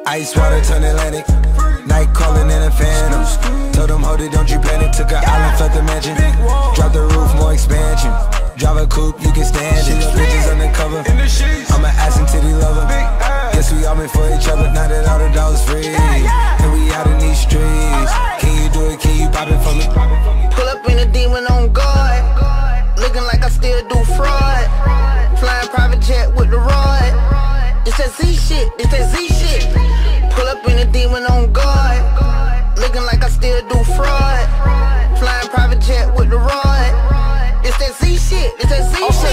Ice water turn Atlantic. Night calling in a phantom. Told them, hold it, don't you panic. Took an island, left the mansion. Drop the roof, more expansion. Drive a coupe, you can stand it. Bitches undercover. I'm an ass and titty lover. Guess we all meant for each other. Now that all the dogs free, and we out in these streets. Can you do it? Can you pop it for me? Pull up in a demon on guard, looking like I still do fraud. Flying private jet with the rod. It's that Z shit, it's that Z shit. Pull up in a demon on guard, looking like I still do fraud. Flying private jet with the rod. It's that Z shit, it's that Z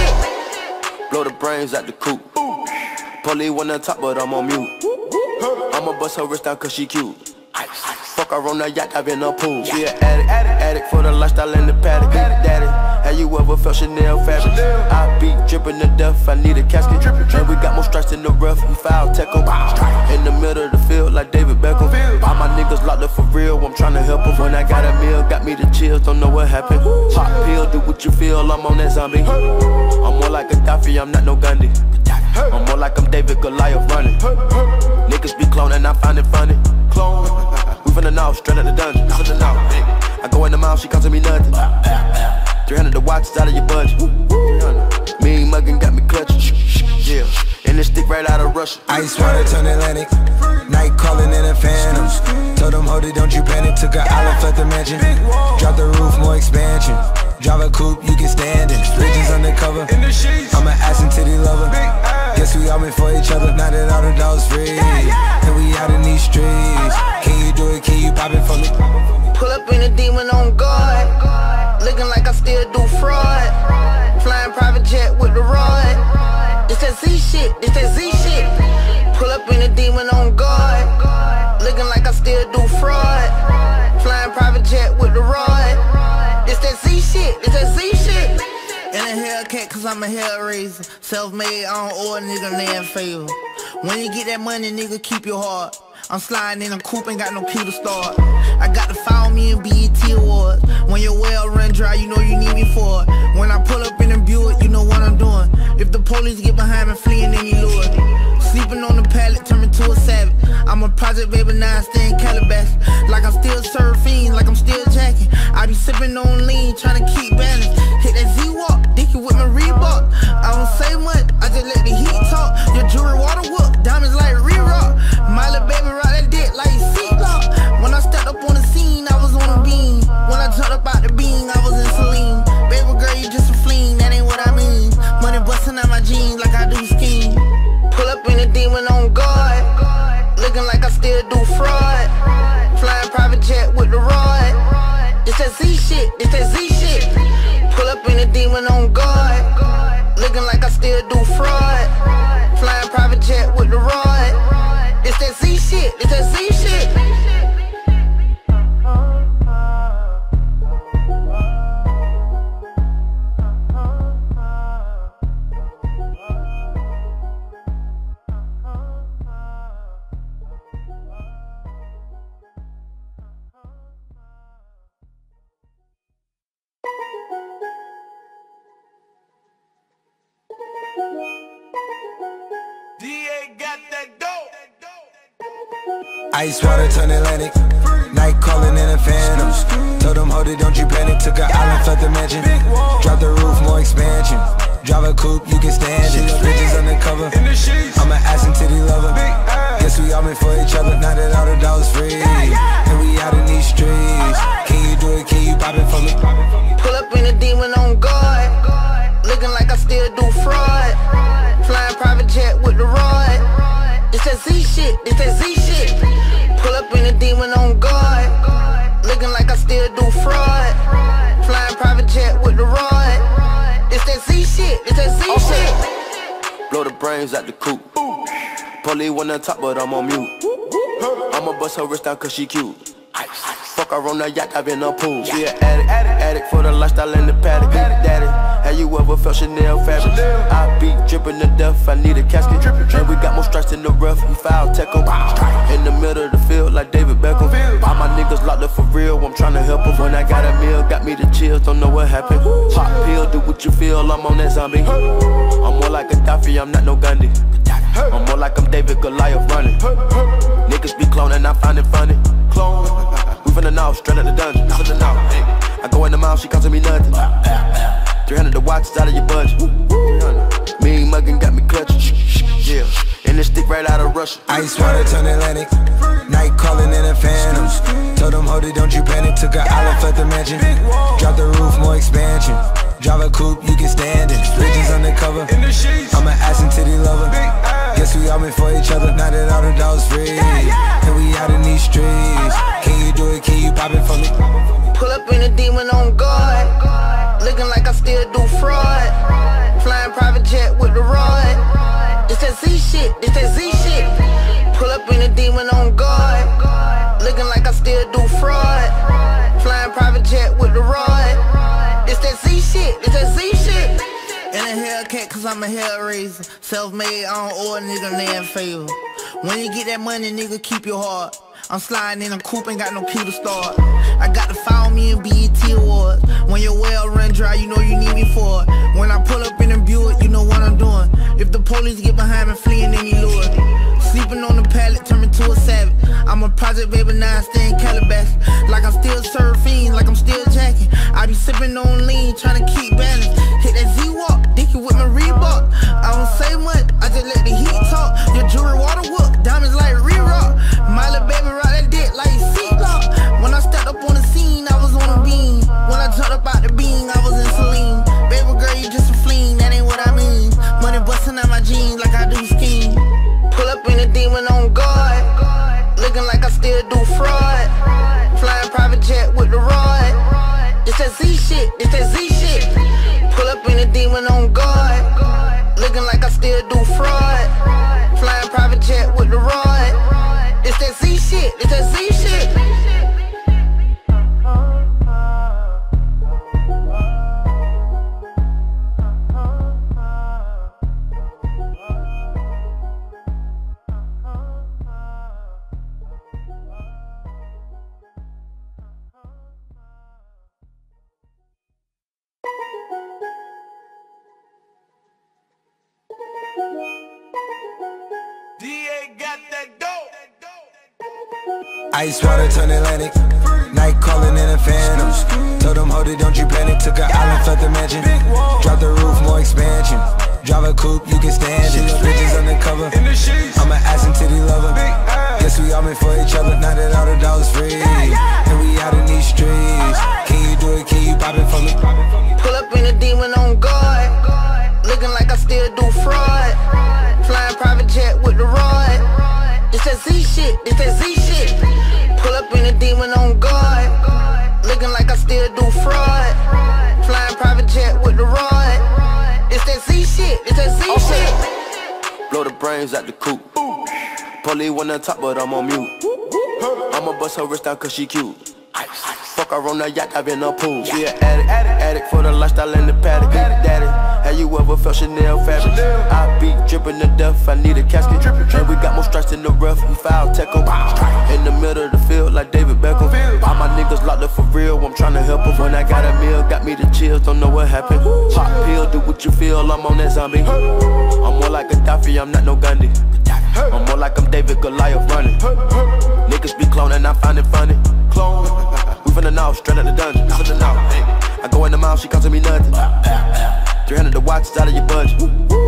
shit. Blow the brains out the coop. Police one on top, but I'm on mute. I'ma bust her wrist down cause she cute. Fuck her on the yacht, I've been a pool. She an addict for the lifestyle in the paddock. Daddy, have you ever felt Chanel fabric? I be dripping to death, I need a casket. And we got more strikes in the rough, we foul tech em. In the middle of the field like David Beckham. All my niggas locked up for real, I'm tryna help them. When I got a meal, got me the chills, don't know what happened. Pop pill, do what you feel, I'm on that zombie. I'm more like Gaddafi, I'm not no Gandhi. I'm more like I'm David Goliath running. Niggas be cloning, I find it funny. Clone. We finna know, straight out the dungeon. I go in the mouth, she costing me nothing. 300 the watch, it's out of your budget. Mean muggin' got me clutching. Yeah, and this stick right out of Russia. Ice water turn Atlantic. Night calling in a phantom. Told them, hold it, don't you panic. Took an island, left the mansion. Drop the roof, more expansion. Drive a coupe, you can stand it. Bitches undercover. I'm an ass and titty lover. Guess we all meant for each other. Now that all the dogs free, and we out in these streets. Can you do it? Can you pop it for me? Pull up in a demon on guard, looking like I still do fraud. Flying private jet with the rod. It's that Z shit, it's that Z shit. Pull up in a demon on guard, looking like I still do fraud. Flying private jet with the rod. It's that Z shit, it's that Z shit. In a Hellcat cause I'm a hellraiser. Self-made, I don't owe a nigga land favor. When you get that money, nigga, keep your heart. I'm sliding in a coupe, ain't got no key to start. I got to follow me in BET Awards. When your well run dry, you know you need me for it. When I pull up in a Buick, you know what I'm doing. If the police get behind me, fleeing any lure. Sleeping on the pallet, turn me to a savage. I'm a project baby, now I stay in Calabasas. Like I'm still surfing, like I'm still jacking. I be sipping on lean, trying to keep balance. Hit that Z-Walk, dicky with my Reebok. I don't say much, I just let the heat talk. Your jewelry water whoop, diamonds like re-rock. My little baby rock that dick like seatlock. When I stepped up on the scene, I was on a beam. When I jumped up out the beam, I was in Celine. Baby girl, you just a fleen, that ain't what I mean. Money busting out my jeans like I do skiing. Pull up in a demon on guard, looking like I still do fraud. Flying private jet with the rod. It's that Z shit, it's that Z shit. Pull up in a demon on guard, looking like I still do fraud. Flying private jet with the rod. It's that Z shit, it's that Z shit. Ice water turn Atlantic. Night calling in a phantom. Told them, hold it, don't you panic. Took an island, left the mansion. Drop the roof, more expansion. Drive a coupe, you can stand it. Bitches undercover. I'm an ass and titty lover. Guess we all meant for each other. Now that all the dogs free, and we out in these streets. Can you do it? Can you pop it for me? Pull up in a demon on guard, looking like I still do fraud. Flying private jet with the rod. It's that Z shit, it's that Z shit. Pull up in a demon on guard, looking like I still do fraud. Flying private jet with the rod. It's that Z shit, it's that Z shit. Blow the brains out the coop. Police one on top, but I'm on mute. I'ma bust her wrist down cause she cute. Fuck her on the yacht, I've been a pool. She an addict for the lifestyle in the paddock. Daddy, have you ever felt Chanel fabric? I be dripping to death, I need a casket. And we got more strikes in the rough, we foul tech em. In the middle of the field like David Beckham. All my niggas locked up for real, I'm tryna help them. When I got a meal, got me the chill. chills, don't know what happened. Pop pill, do what you feel, I'm on that zombie. I'm more like Gaddafi, I'm not no Gandhi. I'm more like I'm David Goliath running. Niggas be cloning, I find it funny. Clone, we finna know, straight out the dungeon. I go in the mouth, she costing me nothing. 300 the watch, it's out of your budget. Mean muggin' got me clutching. Yeah, and this stick right out of Russia. Ice water turn Atlantic. Night calling in the phantoms. Told them, hold it, don't you panic. Took an island, left the mansion. Drop the roof, more expansion. Drive a coupe, you can stand it. Bridges undercover. I'm an ass and titty lover. Guess we all meant for each other. Now that all the dogs free, and we out in these streets. Can you do it? Can you pop it for me? Pull up in a demon on guard. Looking like I still do fraud. Flying private jet with the rod. It's that Z shit, it's that Z shit. Pull up in a demon on guard. Looking like I still do fraud. Flying private jet with the rod. It's that Z shit, it's that Z shit. In a Hellcat cause I'm a hellraiser. Self-made, I don't owe a nigga land favor. When you get that money, nigga, keep your heart. I'm sliding in a coupe, ain't got no key to start. I got to follow me in BET Awards. When your well run dry, you know you need me for it. When I pull up in a Buick, you know what I'm doing. If the police get behind me, fleeing any lure. Sleeping on the pallet, turn me to a savage. I'm a project baby, now I stay in Calabasas. Like I'm still surfing, like I'm still jacking. I be sipping on lean, trying to keep balance. Hit that Z-Walk, dicky with my Reebok. I don't say much, I just let the heat talk. Your jewelry water whoop, diamonds like re-rock. My little baby rock that dick like seatlock. When I stepped up on the scene, I was on a beam. When I jumped up out the beam, I was in Celine. Baby girl, you just a fleen, that ain't what I mean. Money busting out my jeans like I do skiing. Pull up in a demon on guard. Looking like I still do fraud. Flying private jet with the rod. It's that Z shit, it's that Z shit. Pull up in a demon on guard. Looking like I still do fraud. Flying private jet with the rod. It's that Z shit, it's that Z shit. Ice water turn Atlantic. Night calling in the phantoms. Told them, hold it, don't you panic. Took an island, left the mansion. Drop the roof, more expansion. Drive a coupe, you can stand it. Bridges undercover. I'm an ass and titty lover. Guess we all meant for each other. Now that all the dogs free, and we out in these streets. Can you do it? Can you pop it for me? Pull up in a demon on guard. Looking like I still do fraud. Flying private jet with the rod. It's that Z shit, it's that Z shit. Pull up in a demon on guard. Looking like I still do fraud. Flying private jet with the rod. It's that Z shit, it's that Z shit. Blow the brains out the coop. Polly wanna talk, but I'm on mute. I'ma bust her wrist down cause she cute. Fuck her on the yacht, I've been a pool. She an addict for the lifestyle in the paddock. Daddy, have you ever felt Chanel fabric? I be dripping to death, I need a casket. And we got more strikes in the rough, we foul tech em. In the middle of the field like David Beckham. All my niggas locked up for real, I'm tryna help them. When I got a meal, got me the chills, don't know what happened. Pop pill, do what you feel, I'm on that zombie. I'm more like Gaddafi, I'm not no Gandhi. I'm more like I'm David Goliath running. Niggas be cloning, I find it funny. Clone, we finna know, straight out the dungeon. I go in the mouth, she costing me nothing. 300 the watch, it's out of your budget.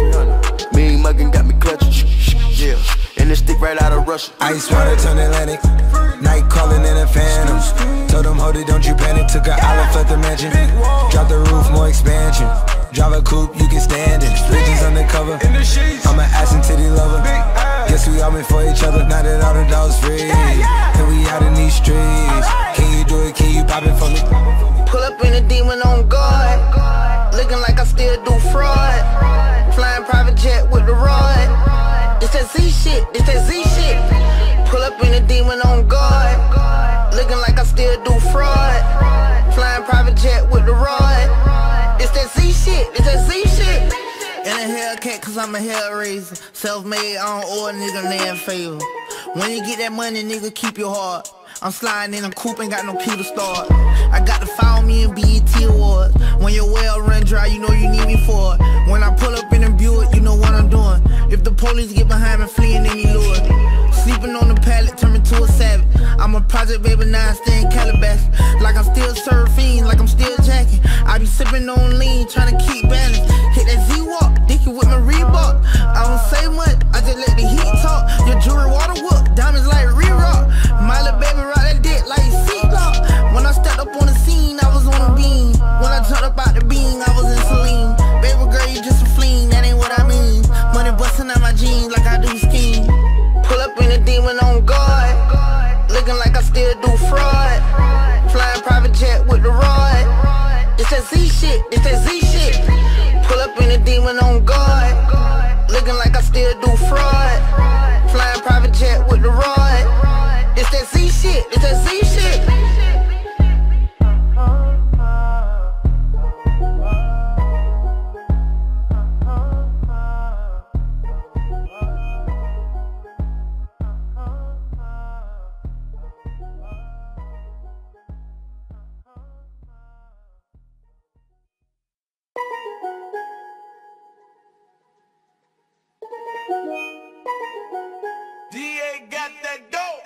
Mean muggin' got me clutching. Yeah, and this stick right out of Russia. Ice water turn Atlantic. Night calling in the phantoms. Told them, hold it, don't you panic. Took an island, left the mansion. Drop the roof, more expansion. Drive a coupe, you can stand it. Bridges undercover. I'm an ass and titty lover. Guess we all meant for each other. Now that all the dogs free, and we out in these streets. Can you do it? Can you pop it for me? Pull up in a demon on guard. Looking like I still do fraud. Flying private jet with the rod. It's that Z shit, it's that Z shit. Pull up in a demon on guard. Looking like I still do fraud. Flying private jet with the rod. It's that Z shit, it's that Z shit. In a Hellcat cause I'm a hellraiser. Self-made, I don't owe a nigga land favor. When you get that money, nigga, keep your heart. I'm sliding in a coupe, ain't got no key to start. I got to follow me in BET project, baby, now I stay in Calabash. Like I'm still surfing, like I'm still jacking. I be sipping on lean, trying to keep balance. Hit that Z-Walk, dicky with my Reebok. I don't say much, I just let the heat talk. Your jewelry water whoop, diamonds like re-rock. My little baby rock that dick like seatlock. When I stepped up on the scene, I was on a beam. When I jumped up out the beam, I was in saline. Baby girl, you just a fleen, that ain't what I mean. Money busting out my jeans like I do skiing. Pull up in a demon on guard, looking like I still do fraud. Flying private jet with the rod. It's that Z shit, it's that Z shit. Pull up in a demon on guard, looking like I still do fraud. Flying private jet with the rod. It's that Z shit, it's that Z shit. DA got that dope.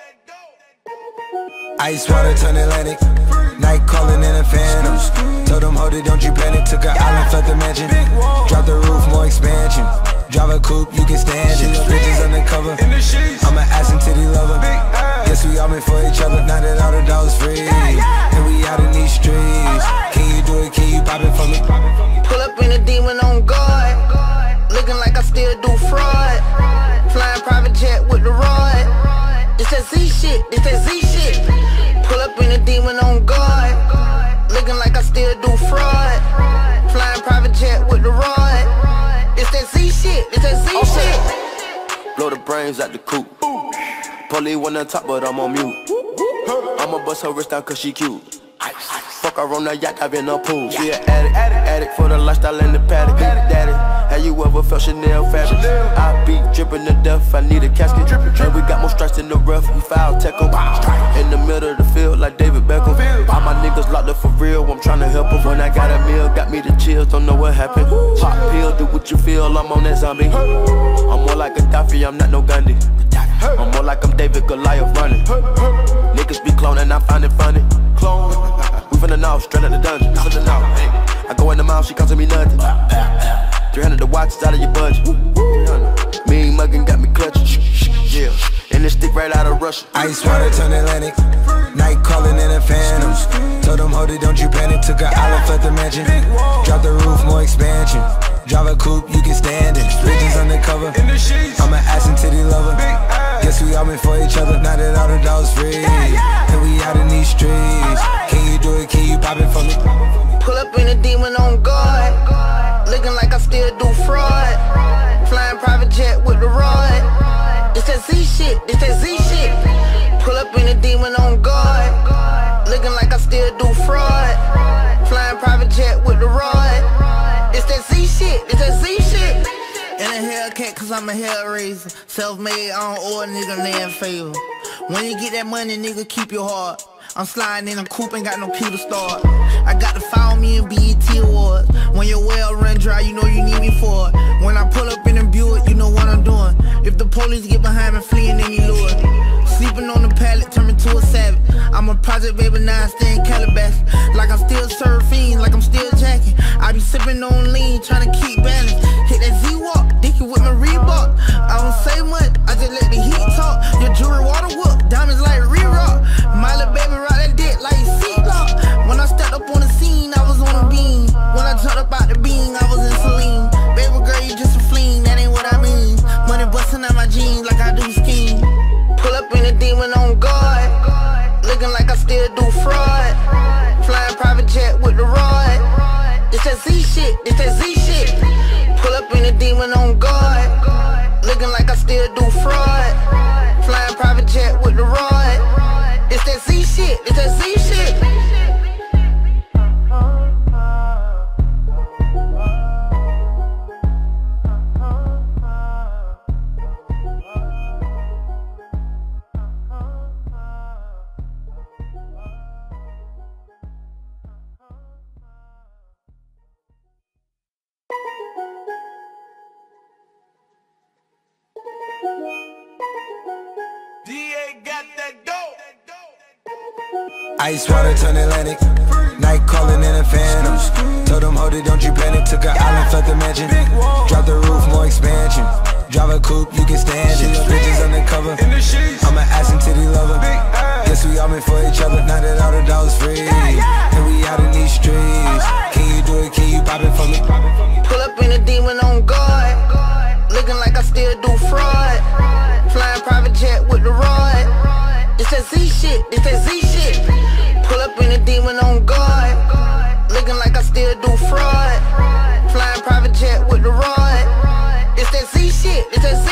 Ice water turn Atlantic. Night calling in a phantom. Told them, hold it, don't you panic. Took an island, left the mansion. Drop the roof, more expansion. Drive a coupe, you can stand it. Bitches undercover. I'm an ass and titty lover. Guess we all meant for each other. Now that all the dogs free, and we out in these streets. Can you do it? Can you pop it for me? Pull up in a demon on guard, looking like I still do fraud. Flying private jet with the rod. It's that Z shit, it's that Z shit. Pull up in a demon on guard, looking like I still do fraud. Flying private jet with the rod. It's that Z shit, it's that Z shit. Blow the brains out the coop. Polly one on top, but I'm on mute. I'ma bust her wrist down cause she cute. Fuck her on the yacht, I've been a pool. She an addict for the lifestyle in the paddock. Daddy, have you ever felt Chanel fabric? I be dripping to death, I need a casket. And we got more strikes in the rough, we foul tech em. In the middle of the field like David Beckham. All my niggas locked up for real, I'm tryna help them. When I got a meal, got me the chills, don't know what happened. Pop pill, do what you feel, I'm on that zombie. I'm more like Gaddafi, I'm not no Gandhi. I'm more like I'm David Goliath running. Niggas be cloning, I find it funny. Clone. We finna know, straight out the dungeon. I go in the mouth, she costing me nothing. 300 the watch, it's out of your budget. Mean muggin' got me clutching. Yeah, and this stick right out of Russia. Ice water turn Atlantic. Night calling in a phantom. Told them, hold it, don't you panic. Took an island, left the mansion. Drop the roof, more expansion. Drive a coupe, you can stand it. Bitches undercover. I'm an ass and titty lover. Guess we all meant for each other. Now that all the dogs free, and we out in these streets. Can you do it? Can you pop it for me? Pull up in a demon on guard, looking like I still do fraud. Flying private jet with the rod. It's that Z shit, it's that Z shit. Pull up in a demon on guard, looking like I still do fraud. Flying private jet with the rod. It's that Z shit, it's that Z shit. In a Hellcat cause I'm a hellraiser. Self-made, I don't owe a nigga land favor. When you get that money, nigga, keep your heart. I'm sliding in a coupe, ain't got no key to start. I got to follow me in BET Awards. When your well run dry, you know you need me for it. When I pull up in a Buick, you know what I'm doing. If the police get behind me, fleeing any lure. Sleeping on the pallet, turn me to a savage. I'm a project, baby, now I stay in Calabash. Like I'm still surfing, like I'm still jacking. I be sipping on lean, trying to keep balance. Hit that Z-Walk, dicky with my Reebok. I don't say much, I just let the heat talk. Your jewelry water whoop, diamonds like re-rock. My little baby rock that dick like seatlock. When I stepped up on the scene, I was on a beam. When I jumped up out the beam, I was in saline. Baby girl, you just a fleen, that ain't what I mean. Money busting out my jeans like I do skiing. Pull up in a demon on guard, looking like I still do fraud. Flying private jet with the rod. It's that Z shit, it's that Z shit. Pull up in a demon on guard, looking like I still do fraud. Flying private jet with the rod. It's that Z shit, it's that Z shit. Ice water turn Atlantic. Night calling in a phantom. Told them, hold it, don't you panic. Took an island, left the mansion. Drop the roof, more expansion. Drive a coupe, you can stand it. Bitches undercover. I'm an ass and titty lover. Guess we all meant for each other. Now that all the dogs free, and we out in these streets. Can you do it? Can you pop it for me? Pull up in a demon on guard. Looking like I still do fraud. Flying private jet with the rod. It's that Z shit, it's that Z shit. Pull up in a demon on guard. Looking like I still do fraud. Flying private jet with the rod. It's that Z shit, it's that Z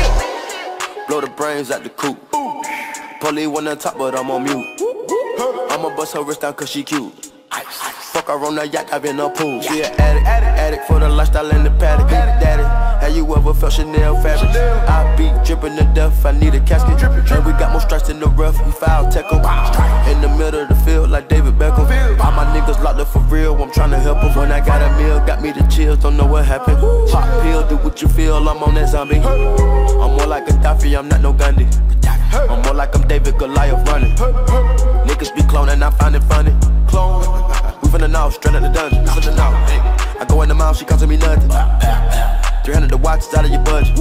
shit. Blow the brains out the coop. Polly one on top, but I'm on mute. I'ma bust her wrist down cause she cute. Fuck her on the yacht, I've been a pool. She an addict for the lifestyle in the paddock. Daddy, have you ever felt Chanel fabric? I be dripping to death, I need a casket. And we got more strikes in the rough, we foul tech em. In the middle of the field like David Beckham. All my niggas locked up for real, I'm tryna help them. When I got a meal, got me the chills, don't know what happened. Pop pill, do what you feel, I'm on that zombie. I'm more like Gaddafi, I'm not no Gandhi. I'm more like I'm David Goliath running. Niggas be cloning, I find it funny. Clone. We finna know, straight out the dungeon. Finna know. I go in the mouth, she costing me nothing. 300 the watch, it's out of your budget.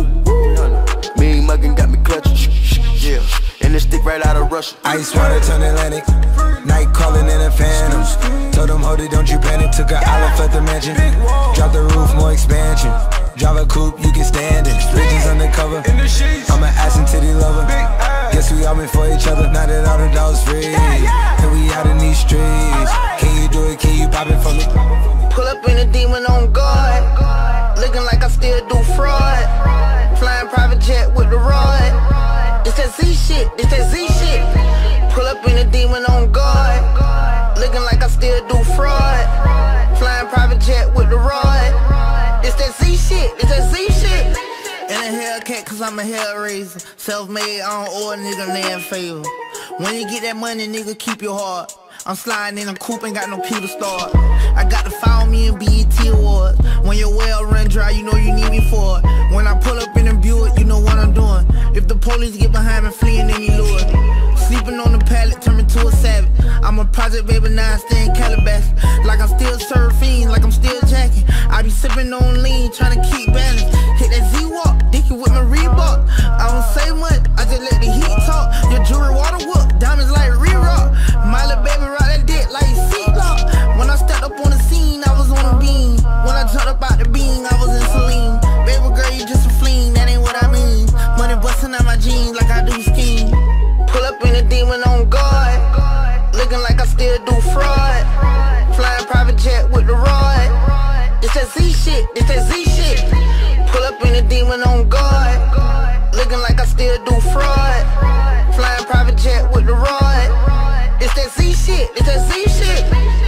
Mean muggin' got me clutching. Yeah, and this stick right out of Russia. Ice water turn Atlantic. Night calling in a phantom. Told them, hold it, don't you panic. Took an island, left the mansion. Drop the roof, more expansion. Drive a coupe, you can stand it. Bitches undercover. I'm an ass and titty lover. Guess we all meant for each other. Now that all the dogs free, and we out in these streets. Can you do it? Can you pop it for me? Pull up in a demon on guard. Looking like I still do fraud. Flying private jet with the rod. It's that Z shit, it's that Z shit. Pull up in a demon on guard. Looking like I still do fraud. Flying private jet with the rod. It's that Z shit, it's that Z shit. In a Hellcat cause I'm a hellraiser. Self-made, I don't owe a nigga land favor. When you get that money, nigga, keep your heart. I'm sliding in a coupe, ain't got no key to start. I got to follow me in BET Awards. When your well run dry, you know you need me for it. When I pull up in a Buick, you know what I'm doing. If the police get behind me, fleeing any lure. Sleeping on the pallet, turn me to a savage. I'm a project baby, now I stay in Calabasas. Like I'm still surfing, like I'm still jacking. I be sipping on lean, trying to keep balance. Hit that Z-Walk, dicky with my Reebok. I don't say much, I just let the heat talk. Your jewelry water whoop, diamonds like re-rock. My little baby rock that dick like seatlock. When I stepped up on the scene, I was on a beam. When I jumped up out the beam, I was in saline. Baby girl, you just a fleen, that ain't what I mean. Money busting out my jeans like I do skiing. Pull up in a demon on guard. Looking like I still do fraud. Flying private jet with the rod. It's that Z shit, it's that Z shit. Pull up in a demon on guard. Looking like I still do fraud. Flying private jet with the rod. It's that Z shit, it's that Z shit.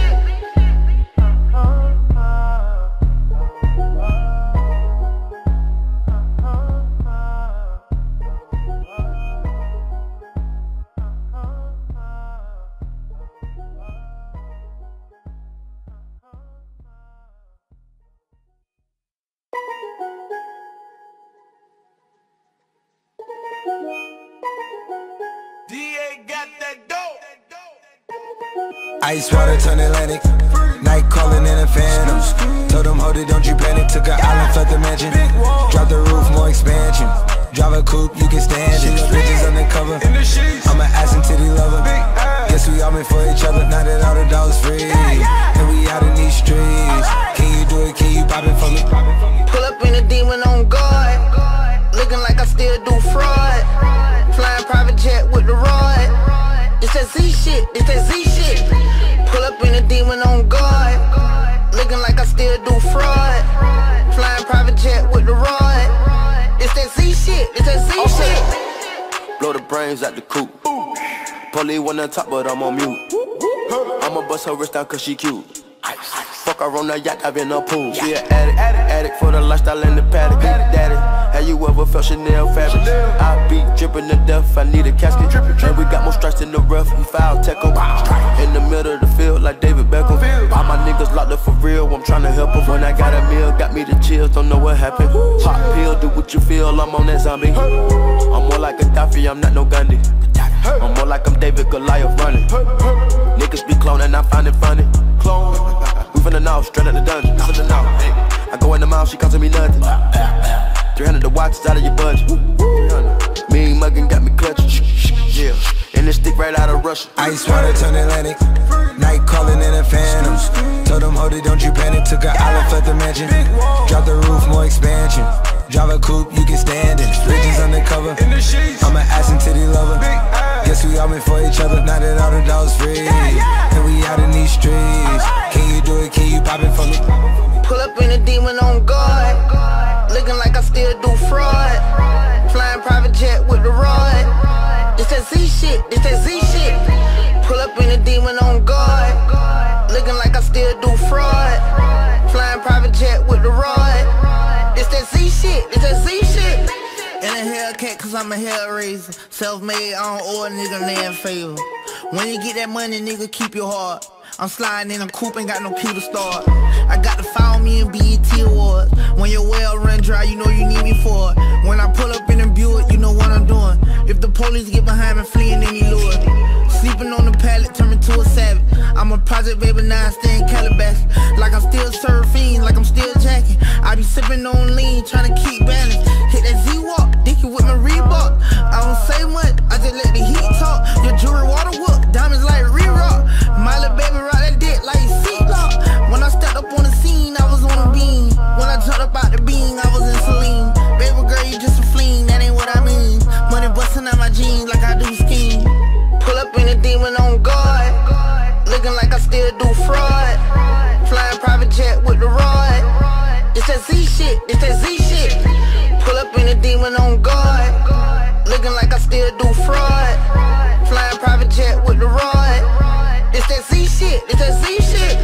Ice water turn Atlantic. Night calling in a phantom. Told them, hold it, don't you panic. Took an island, left the mansion. Drop the roof, more expansion. Drive a coupe, you can stand it. Bitches undercover. I'm an ass and titty lover. Guess we all meant for each other. Now that all the dogs free, and we out in these streets. Can you do it? Can you pop it for me? Pull up in a demon on guard. Looking like I still do fraud. Flying private jet with the rod. It's that Z shit, it's that Z shit. Pull up in a demon on guard. Looking like I still do fraud. Flying private jet with the rod. It's that Z shit, it's that Z shit. Blow the brains out the coop. Polly one on top, but I'm on mute. I'ma bust her wrist down cause she cute. Fuck her on the yacht, I've been a pool. She an addict for the lifestyle in the paddock. Daddy, have you ever felt Chanel fabric? I be dripping to death, I need a casket. And we got more strikes in the rough, we foul tech em. In the middle of the field like David Beckham. All my niggas locked up for real. real, I'm tryna help him. When I got a meal, got me the chills, don't know what happened. Pop pill, do what you feel, I'm on that zombie. I'm more like Gaddafi, I'm not no Gandhi. I'm more like I'm David Goliath running. Niggas be cloning, I find it funny. Clone, we finna know, straight out the dungeon. I go in the mouth, she costing me nothing. 300 the watch, it's out of your budget. Mean muggin' got me clutching. Yeah, and this stick right out of Russia. Ice water turn Atlantic. Night calling in a phantoms. Told them, hold it, don't you panic. Took an island, left the mansion. Drop the roof, more expansion. Drive a coupe, you can stand it. Bridges undercover. I'm an ass and titty lover. Guess we all meant for each other. Now that all the dogs free, and we out in these streets. Can you do it? Can you pop it for me? Pull up in a demon on guard. Looking like I still do fraud. Flying private jet with the rod. It's that Z shit, it's that Z shit. Pull up in a demon on guard. Looking like I still do fraud. Flying private jet with the rod. It's that Z shit, it's that Z shit. In a Hellcat cause I'm a hellraiser. Self-made, I don't owe a nigga land favor. When you get that money, nigga, keep your heart. I'm sliding in a coupe, ain't got no key to start. I got to follow me in BET Awards. When your well run dry, you know you need me for it. When I pull up in a Buick, you know what I'm doing. If the police get behind me, fleeing any lure. Sleeping on the pallet, turn me to a savage. I'm a project baby, now I stay in Calabash. Like I'm still surfing, like I'm still jacking. I be sipping on lean, trying to keep balance. Hit that Z-Walk, dicky with my Reebok. I don't say much, I just let the heat talk. Your jewelry water whoop, diamonds like re-rock. My little baby rock that dick like seatlock. When I stepped up on the scene, I was on a beam. When I jumped up out the beam, I was in saline. Baby girl, you just a fleen, that ain't what I mean. Money busting out my jeans like I do skiing. Pull up in a demon on guard. Looking like I still do fraud. Flying private jet with the rod. It's that Z shit, it's that Z shit. Pull up in a demon on guard. Looking like I still do fraud. Flying private jet with the rod. It's that Z shit, it's that Z shit.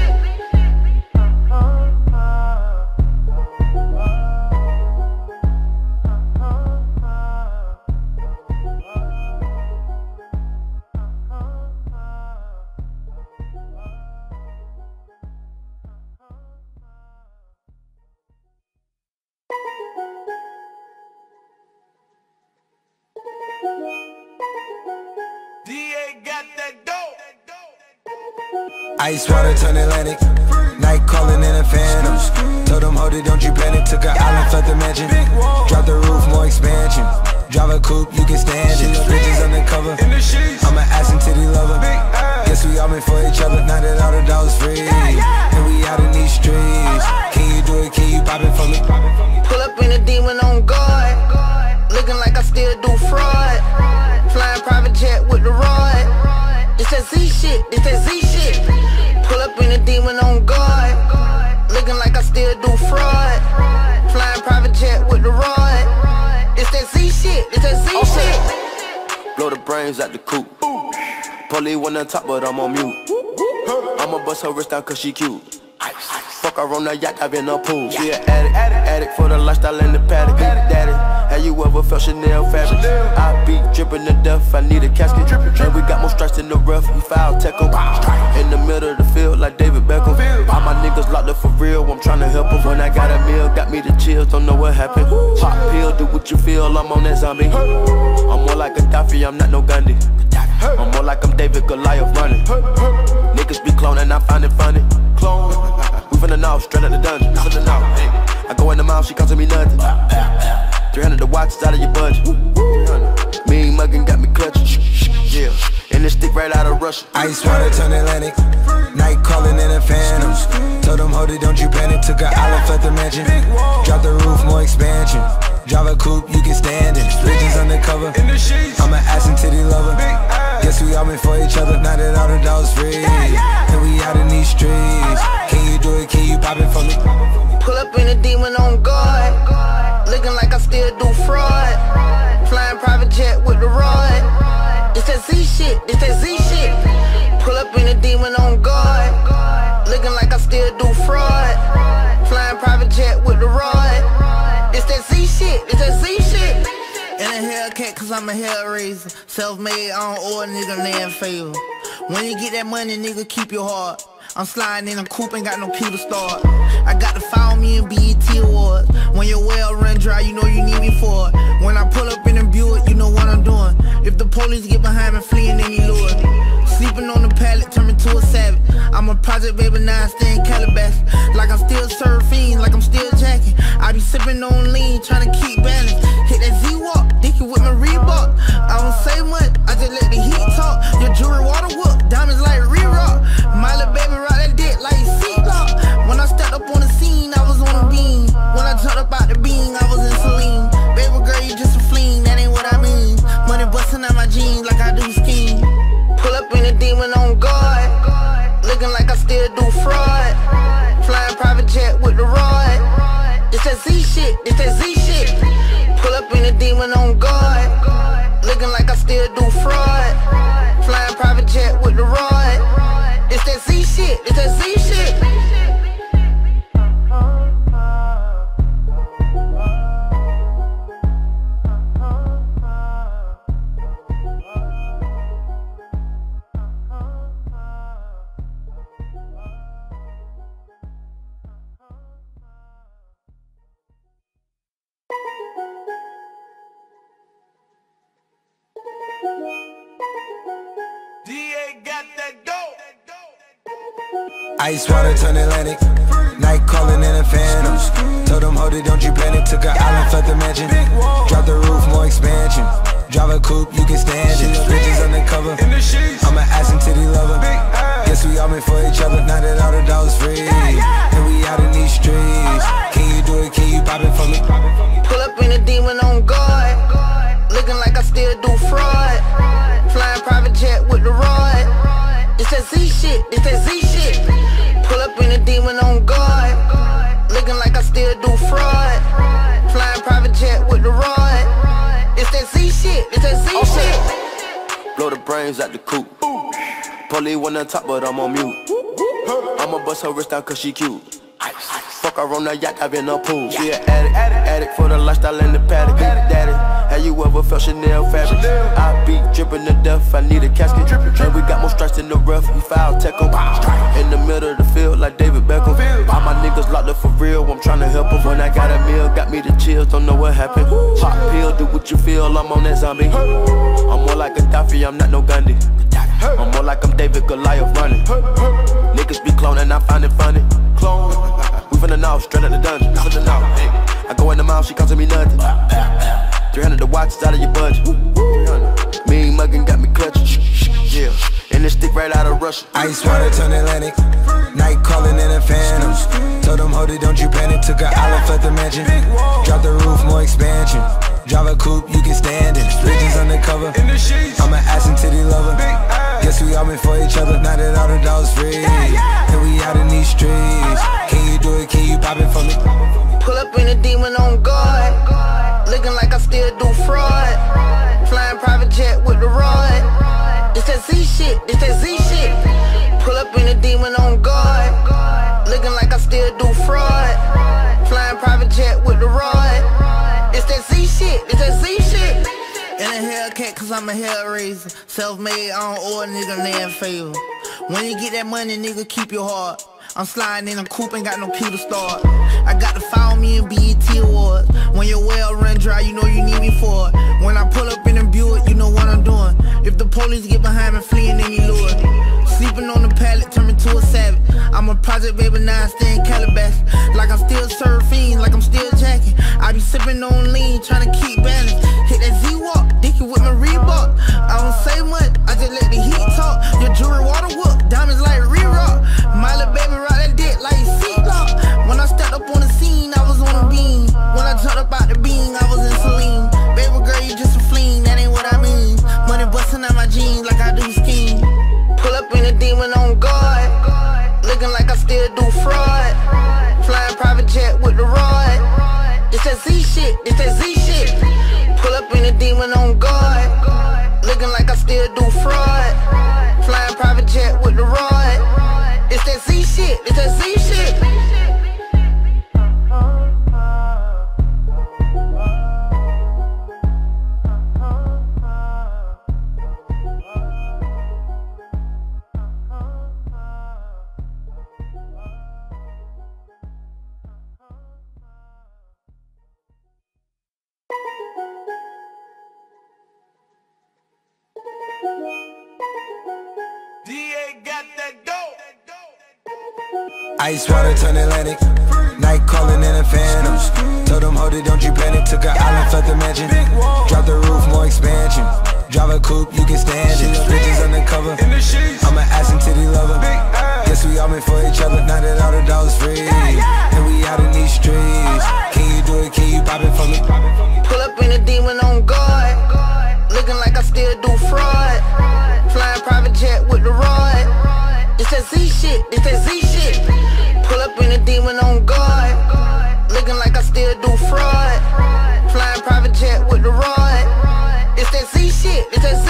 Ice water turn Atlantic. Night calling in a phantoms. Told them, hold it, don't you panic. Took an island, left the mansion. Drop the roof, more expansion. Drive a coupe, you can stand it. Bridges undercover. I'm an ass and titty lover. Guess we all meant for each other. Now that all the dogs free, and we out in these streets. Can you do it? Can you pop it for me? Pull up in a demon on guard. Looking like I still do fraud. Flying private jet with the rod. It's that Z shit, it's that Z shit. Pull up in a demon on guard. Looking like I still do fraud. Flying private jet with the rod. It's that Z shit, it's that Z shit. Blow the brains out the coop. Polly one on top, but I'm on mute. I'ma bust her wrist down cause she cute. Fuck her on the yacht, I've been a pool. She an addict for the lifestyle in the paddock. Daddy, have you ever felt Chanel fabric? I be dripping to death, I need a casket. And we got more strikes in the rough, we foul tech em. In the middle of the field like David Beckham. All my niggas locked up for real, I'm tryna help them. When I got a meal, got me the chills, don't know what happened. Pop pill, do what you feel, I'm on that zombie. I'm more like Gaddafi, I'm not no Gandhi. I'm more like I'm David Goliath running. Niggas be cloning, I find it funny. Clone, we finna know, straight out the dungeon. I go in the mouth, she costing me nothing. 300 the watch, it's out of your budget. Mean muggin' got me clutching. Yeah, and this stick right out of Russia. Ice water turn Atlantic. Night calling in a phantoms. Told them, hold it, don't you panic. Took an island, left the mansion. Drop the roof, more expansion. Drive a coupe, you can stand it. Bridges undercover. I'm an ass and titty lover. Guess we all meant for each other. Now that all the dogs free, and we out in these streets. Can you do it? Can you pop it for me? Pull up in a demon on guard. Looking like I still do fraud. Flying private jet with the rod. It's that Z shit, it's that Z shit. Pull up in a demon on guard. Looking like I still do fraud. Flying private jet with the rod. It's that Z shit, it's that Z shit. In a Hellcat cause I'm a hellraiser. Self-made, I don't owe a nigga land favor. When you get that money, nigga, keep your heart. I'm sliding in a coupe, ain't got no key to start. I got to follow me in BET Awards. When your well run dry, you know you need me for it. When I pull up in a Buick, you know what I'm doing. If the police get behind me, fleeing any lure. Sleeping on the pallet, turn me to a savage. I'm a project baby, now I stay in Calabasas. Like I'm still surfing, like I'm still jacking. I be sipping on lean, trying to keep balance. Hit that Z-Walk, dicky with my Reebok. I don't say much, I just let the heat talk. Your jewelry water whoop, diamonds like re-rock. My little baby rock that dick like seatlock. When I stepped up on the scene, I was on a beam. When I jumped up out the beam, I was in saline. Baby girl, you just a fleen, that ain't what I mean. Money busting out my jeans like I do skiing. Pull up in a demon on guard, looking like I still do fraud. Flying private jet with the rod. It's that Z shit, it's that Z shit. Pull up in a demon on guard, looking like I still do fraud. Flying private jet with the rod. It's that Z shit, it's that Z shit. Ice water turn Atlantic, night calling in a phantom. Told them, hold it, don't you panic. Took an island, left the mansion. Drop the roof, more expansion. Drive a coupe, you can stand it. Bridges undercover, I'm an ass and titty lover. Guess we all meant for each other, now that all the dogs free. And we out in these streets. Can you do it, can you pop it for me? Pull up in a demon on guard, looking like I still do fraud. Flying private jet with the rod. It's that Z shit, it's that Z shit. Pull up in a demon on guard, looking like I still do fraud. Flying private jet with the rod. It's that Z shit, it's that Z shit. Blow the brains out the coop. Polly one on top, but I'm on mute. I'ma bust her wrist down cause she cute. Fuck her on the yacht, I've been a pool. She an addict for the lifestyle in the paddock. Daddy, have you ever felt Chanel fabric? I be dripping to death, I need a casket. And we got more strikes in the rough, we foul tech em. In the middle of the field like David Beckham. All my niggas locked up for real, I'm tryna help them. When I got a meal, got me the chills, don't know what happened. Pop pill, do what you feel, I'm on that zombie. I'm more like Gaddafi, I'm not no Gandhi. I'm more like I'm David Goliath running. Niggas be cloning, I find it funny. Clone. We finna know, straight out the dungeon. I go in the mouth, she costing me nothing. 300 the watch, it's out of your budget. Mean muggin' got me clutching. Yeah, and this stick right out of Russia. Ice water turn Atlantic, night calling in a phantom. Told them, hold it, don't you panic. Took an island, left the mansion. Drop the roof, more expansion. Drive a coupe, you can stand it. Bridges undercover, I'm an ass and titty lover. Guess we all meant for each other, now that all the dogs free. And we out in these streets. Can you do it, can you pop it for me? Pull up in a demon on guard, looking like I still do fraud. Flying private jet with the rod. It's that Z shit, it's that Z shit. Pull up in a demon on guard, looking like I still do fraud. Flying private jet with the rod. It's that Z shit, it's that Z shit. In a Hellcat cause I'm a hellraiser. Self-made, I don't owe a nigga land favor. When you get that money, nigga, keep your heart. I'm sliding in a coupe, ain't got no key to start. I got to follow me in BET Awards. When your well run dry, you know you need me for it. When I pull up in a Buick, you know what I'm doing. If the police get behind me, fleeing any lure. Sleeping on the pallet, turn me to a savage. I'm a project baby, now I stay in Calabasas. Like I'm still surfing, like I'm still jacking. I be sipping on lean, trying to keep balance. Hit that Z-Walk, dicky with my Reebok. I don't say much, I just let the heat talk. Your jewelry water whoop, diamonds like re-rock. My little baby rock that dick like seatlock. When I stepped up on the scene, I was on a beam. When I jumped up out the beam, I was in saline. Baby girl, you just a fleen, that ain't what I mean. Money busting out my jeans like I do skiing. Pull up in a demon on guard, looking like I still do fraud. Flying private jet with the rod. It's that Z shit, it's that Z shit. Pull up in a demon on guard, looking like I still do fraud. Flying private jet with the rod. It's that Z shit, it's that Z shit. Ice water turn Atlantic. Night calling in a phantom. Told them, hold it, don't you panic. Took an island, left the mansion. Drop the roof, more expansion. Drive a coupe, you can stand it. Bitches undercover. I'm an ass and titty lover. Guess we all meant for each other. Now that all the dogs free, and we out in these streets. Can you do it? Can you pop it for me? Pull up in a demon on guard. Looking like I still do fraud. Flying private jet with the rod. It's that Z shit, it's that Z shit. Pull up in a demon on guard. Looking like I still do fraud. Flying private jet with the rod. It's that Z shit, it's that Z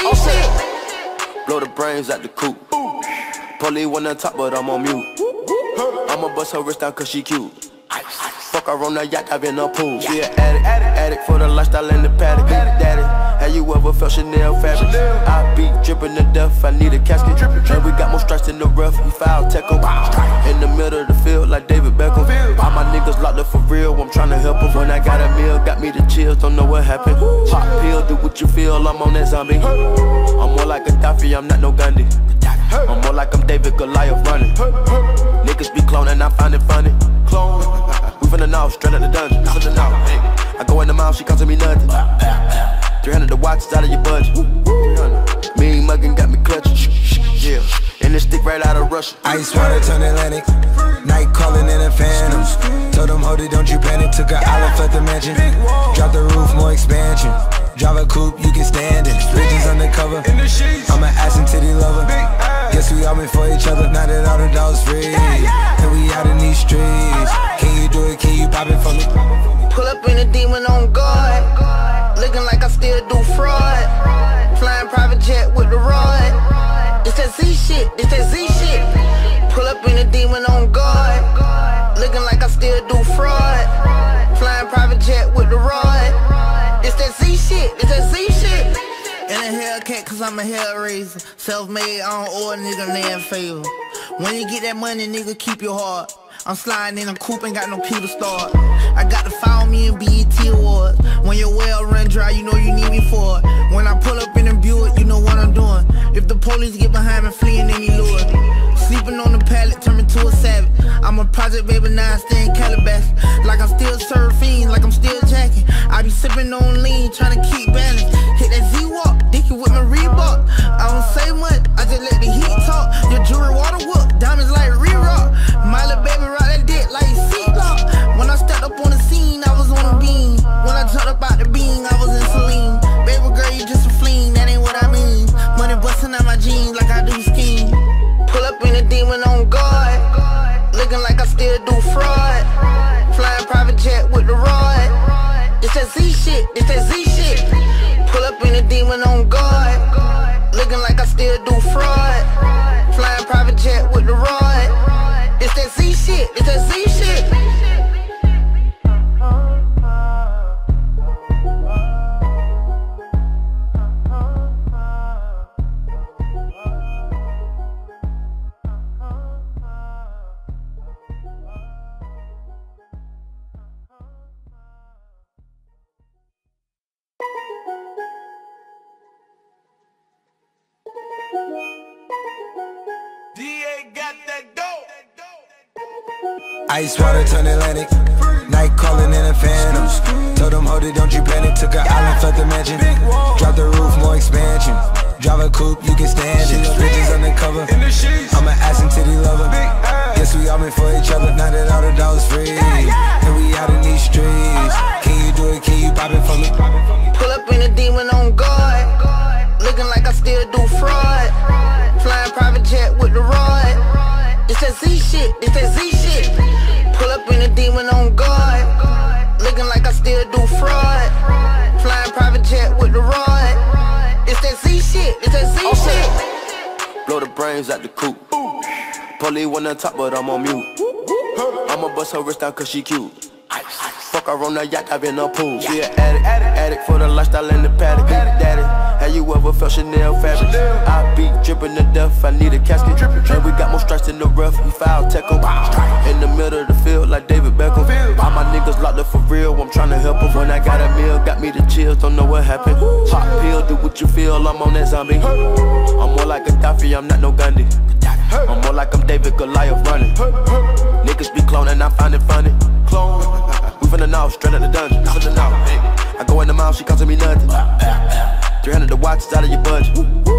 shit. Blow the brains out the coop. Polly one on top, but I'm on mute. I'ma bust her wrist down cause she cute. Fuck her on the yacht, I've been a pool. She an addict for the lifestyle in the paddock. Daddy, have you ever felt Chanel fabric? I be dripping to death, I need a casket. And we got more strikes in the rough, we foul tech em. In the middle of the field like David Beckham. All my niggas locked up for real, I'm tryna help them. When I got a meal, got me the chills, don't know what happened. Pop pill, do what you feel, I'm on that zombie. I'm more like a Gaddafi, I'm not no Gandhi. I'm more like I'm David Goliath running. Niggas be cloning, I find it funny. Clone. We finna know, straight out the dungeon. I go in the mouth, she costing me nothing. 300 the watch, it's out of your budget. Mean muggin' got me clutching. Yeah, and this stick right out of Russia. Ice water turn Atlantic. Night calling in a phantom. Told them, hold it, don't you panic. Took an island, left the mansion. Drop the roof, more expansion. Drive a coupe, you can stand it. Bitches undercover. I'm an ass and titty lover. Guess we all meant for each other. Now that all the dogs free, and we out in these streets. Can you do it? Can you pop it for me? Pull up in a demon on guard. Looking like I still do fraud. Flying private jet with the rod. It's that Z shit, it's that Z shit. Pull up in a demon on guard. Looking like I still do fraud. Flying private jet with the rod. It's that Z shit, it's that Z shit. In a Hellcat cause I'm a hellraiser. Self-made, I don't owe a nigga name favor. When you get that money, nigga, keep your heart. I'm sliding in a coupe, ain't got no key to start. I got to follow me in BET Awards. When your well run dry, you know you need me for it. When I pull up in a Buick, you know what I'm doing. If the police get behind me, fleeing any lure. Sleeping on the pallet, turn me to a savage. I'm a project baby, now I stay in Calabash. Like I'm still surfing, like I'm still jacking. I be sipping on lean, trying to keep balance. Hit that Z-Walk, dicky with my Reebok. I don't say much, I just let the heat talk. Your jewelry water whoop, diamonds like re-rock. My little baby rock that dick like seatlock. When I stepped up on the scene, I was on a beam. When I jumped up out the beam, I was in Celine. Baby girl, you just a fleen, that ain't what I mean. Money busting out my jeans like I do skiing. Pull up in a demon on guard. Looking like I still do fraud. Flying private jet with the rod. It's that Z shit, it's that Z shit. Pull up in a demon on guard. Looking like I still do fraud. Flying private jet with the rod. It's that Z shit, it's that Z shit. Ice water turn Atlantic. Night calling in a phantom. Told them, hold it, don't you panic. Took an island, left the mansion. Drop the roof, more expansion. Drive a coupe, you can stand it. Bitches undercover. I'm an ass and titty lover. Guess we all meant for each other. Now that all the dogs free, and we out in these streets. Can you do it? Can you pop it for me? Pull up in a demon on guard. Looking like I still do fraud. Flying private jet with the rod. It's that Z shit, it's that Z shit. Pull up in a demon on guard. Looking like I still do fraud. Flying private jet with the rod. It's that Z shit, it's that Z shit. Blow the brains out the coop. Polly one on top, but I'm on mute. I'ma bust her wrist down cause she cute. Fuck her on the yacht, I've been a pool. She an addict for the lifestyle in the paddock. Daddy, have you ever felt Chanel fabric? I be dripping to death, I need a casket. And we got more strikes in the rough, we foul tech em. In the middle of the field like David Beckham. All my niggas locked up for real, I'm tryna help them. When I got a meal, got me the chills, don't know what happened. Pop pill, do what you feel, I'm on that zombie. I'm more like a Gaddafi, I'm not no Gandhi. I'm more like I'm David Goliath running. Niggas be cloning, I find it funny. Clone. We finna know, straight out the dungeon. I go in the mouth, she costing me nothing. 300 the watch, it's out of your budget.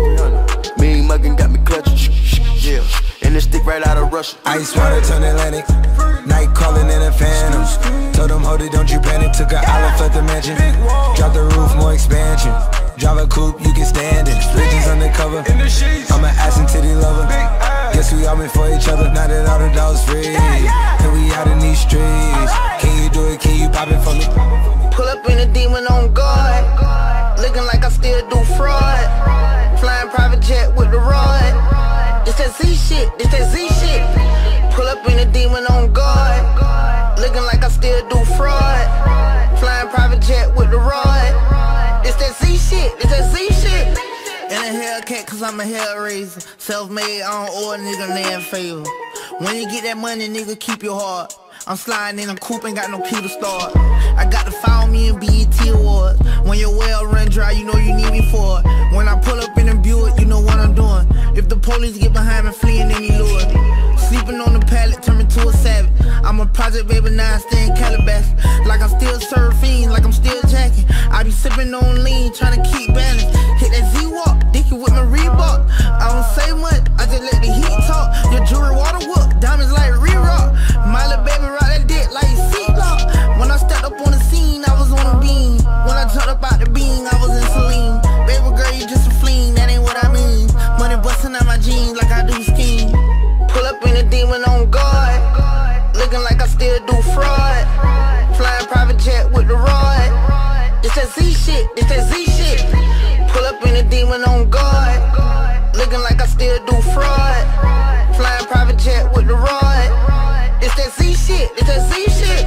Mean muggin' got me clutching. Yeah, and this stick right out of Russia. Ice water turn Atlantic. Night calling in a phantom. Told them, hold it, don't you panic. Took an island, left the mansion. Drop the roof, more expansion. Drive a coupe, you can stand it. Bridges undercover. I'm an ass and titty lover. Guess we all meant for each other. Now that all the dogs free, and we out in these streets. Can you do it? Can you pop it for me? Pull up in a demon on guard. Looking like I still do fraud. Flying private jet with the rod. This that Z shit, this that Z shit. Pull up in a demon on guard. Looking like I still do fraud. Flying private jet with the rod. This that Z shit, this that Z shit. In a Hellcat cause I'm a hellraiser. Self-made, I don't owe a nigga land favor. When you get that money, nigga, keep your heart. I'm sliding in a coupe, ain't got no key to start. I got to follow me in BET Awards. When your well run dry, you know you need me for it. When I pull up in a Buick, you know what I'm doing. If the police get behind me, fleeing any lure. Sleeping on the pallet, turn me to a savage. I'm a project baby, now I stay in Calabash. Like I'm still surfing, like I'm still jacking. I be sipping on lean, trying to keep balance. Hit that Z-Walk, dicky with my Reebok. I don't say much, I just let the heat talk. Your jewelry water whoop, diamonds like re-rock. My little baby rock that dick like seatlock. When I stepped up on the scene, I was on a beam. When I jumped up out the beam, I was in Celine. Baby girl, you just a fleen, that ain't what I mean. Money busting out my jeans like I do skiing. Pull up in a demon on guard. Looking like I still do fraud. Flying private jet with the rod. This that Z shit, this that Z shit. Pull up in a demon on guard. Looking like I still do fraud. Flying private jet with the rod. It's that Z shit, it's that Z shit.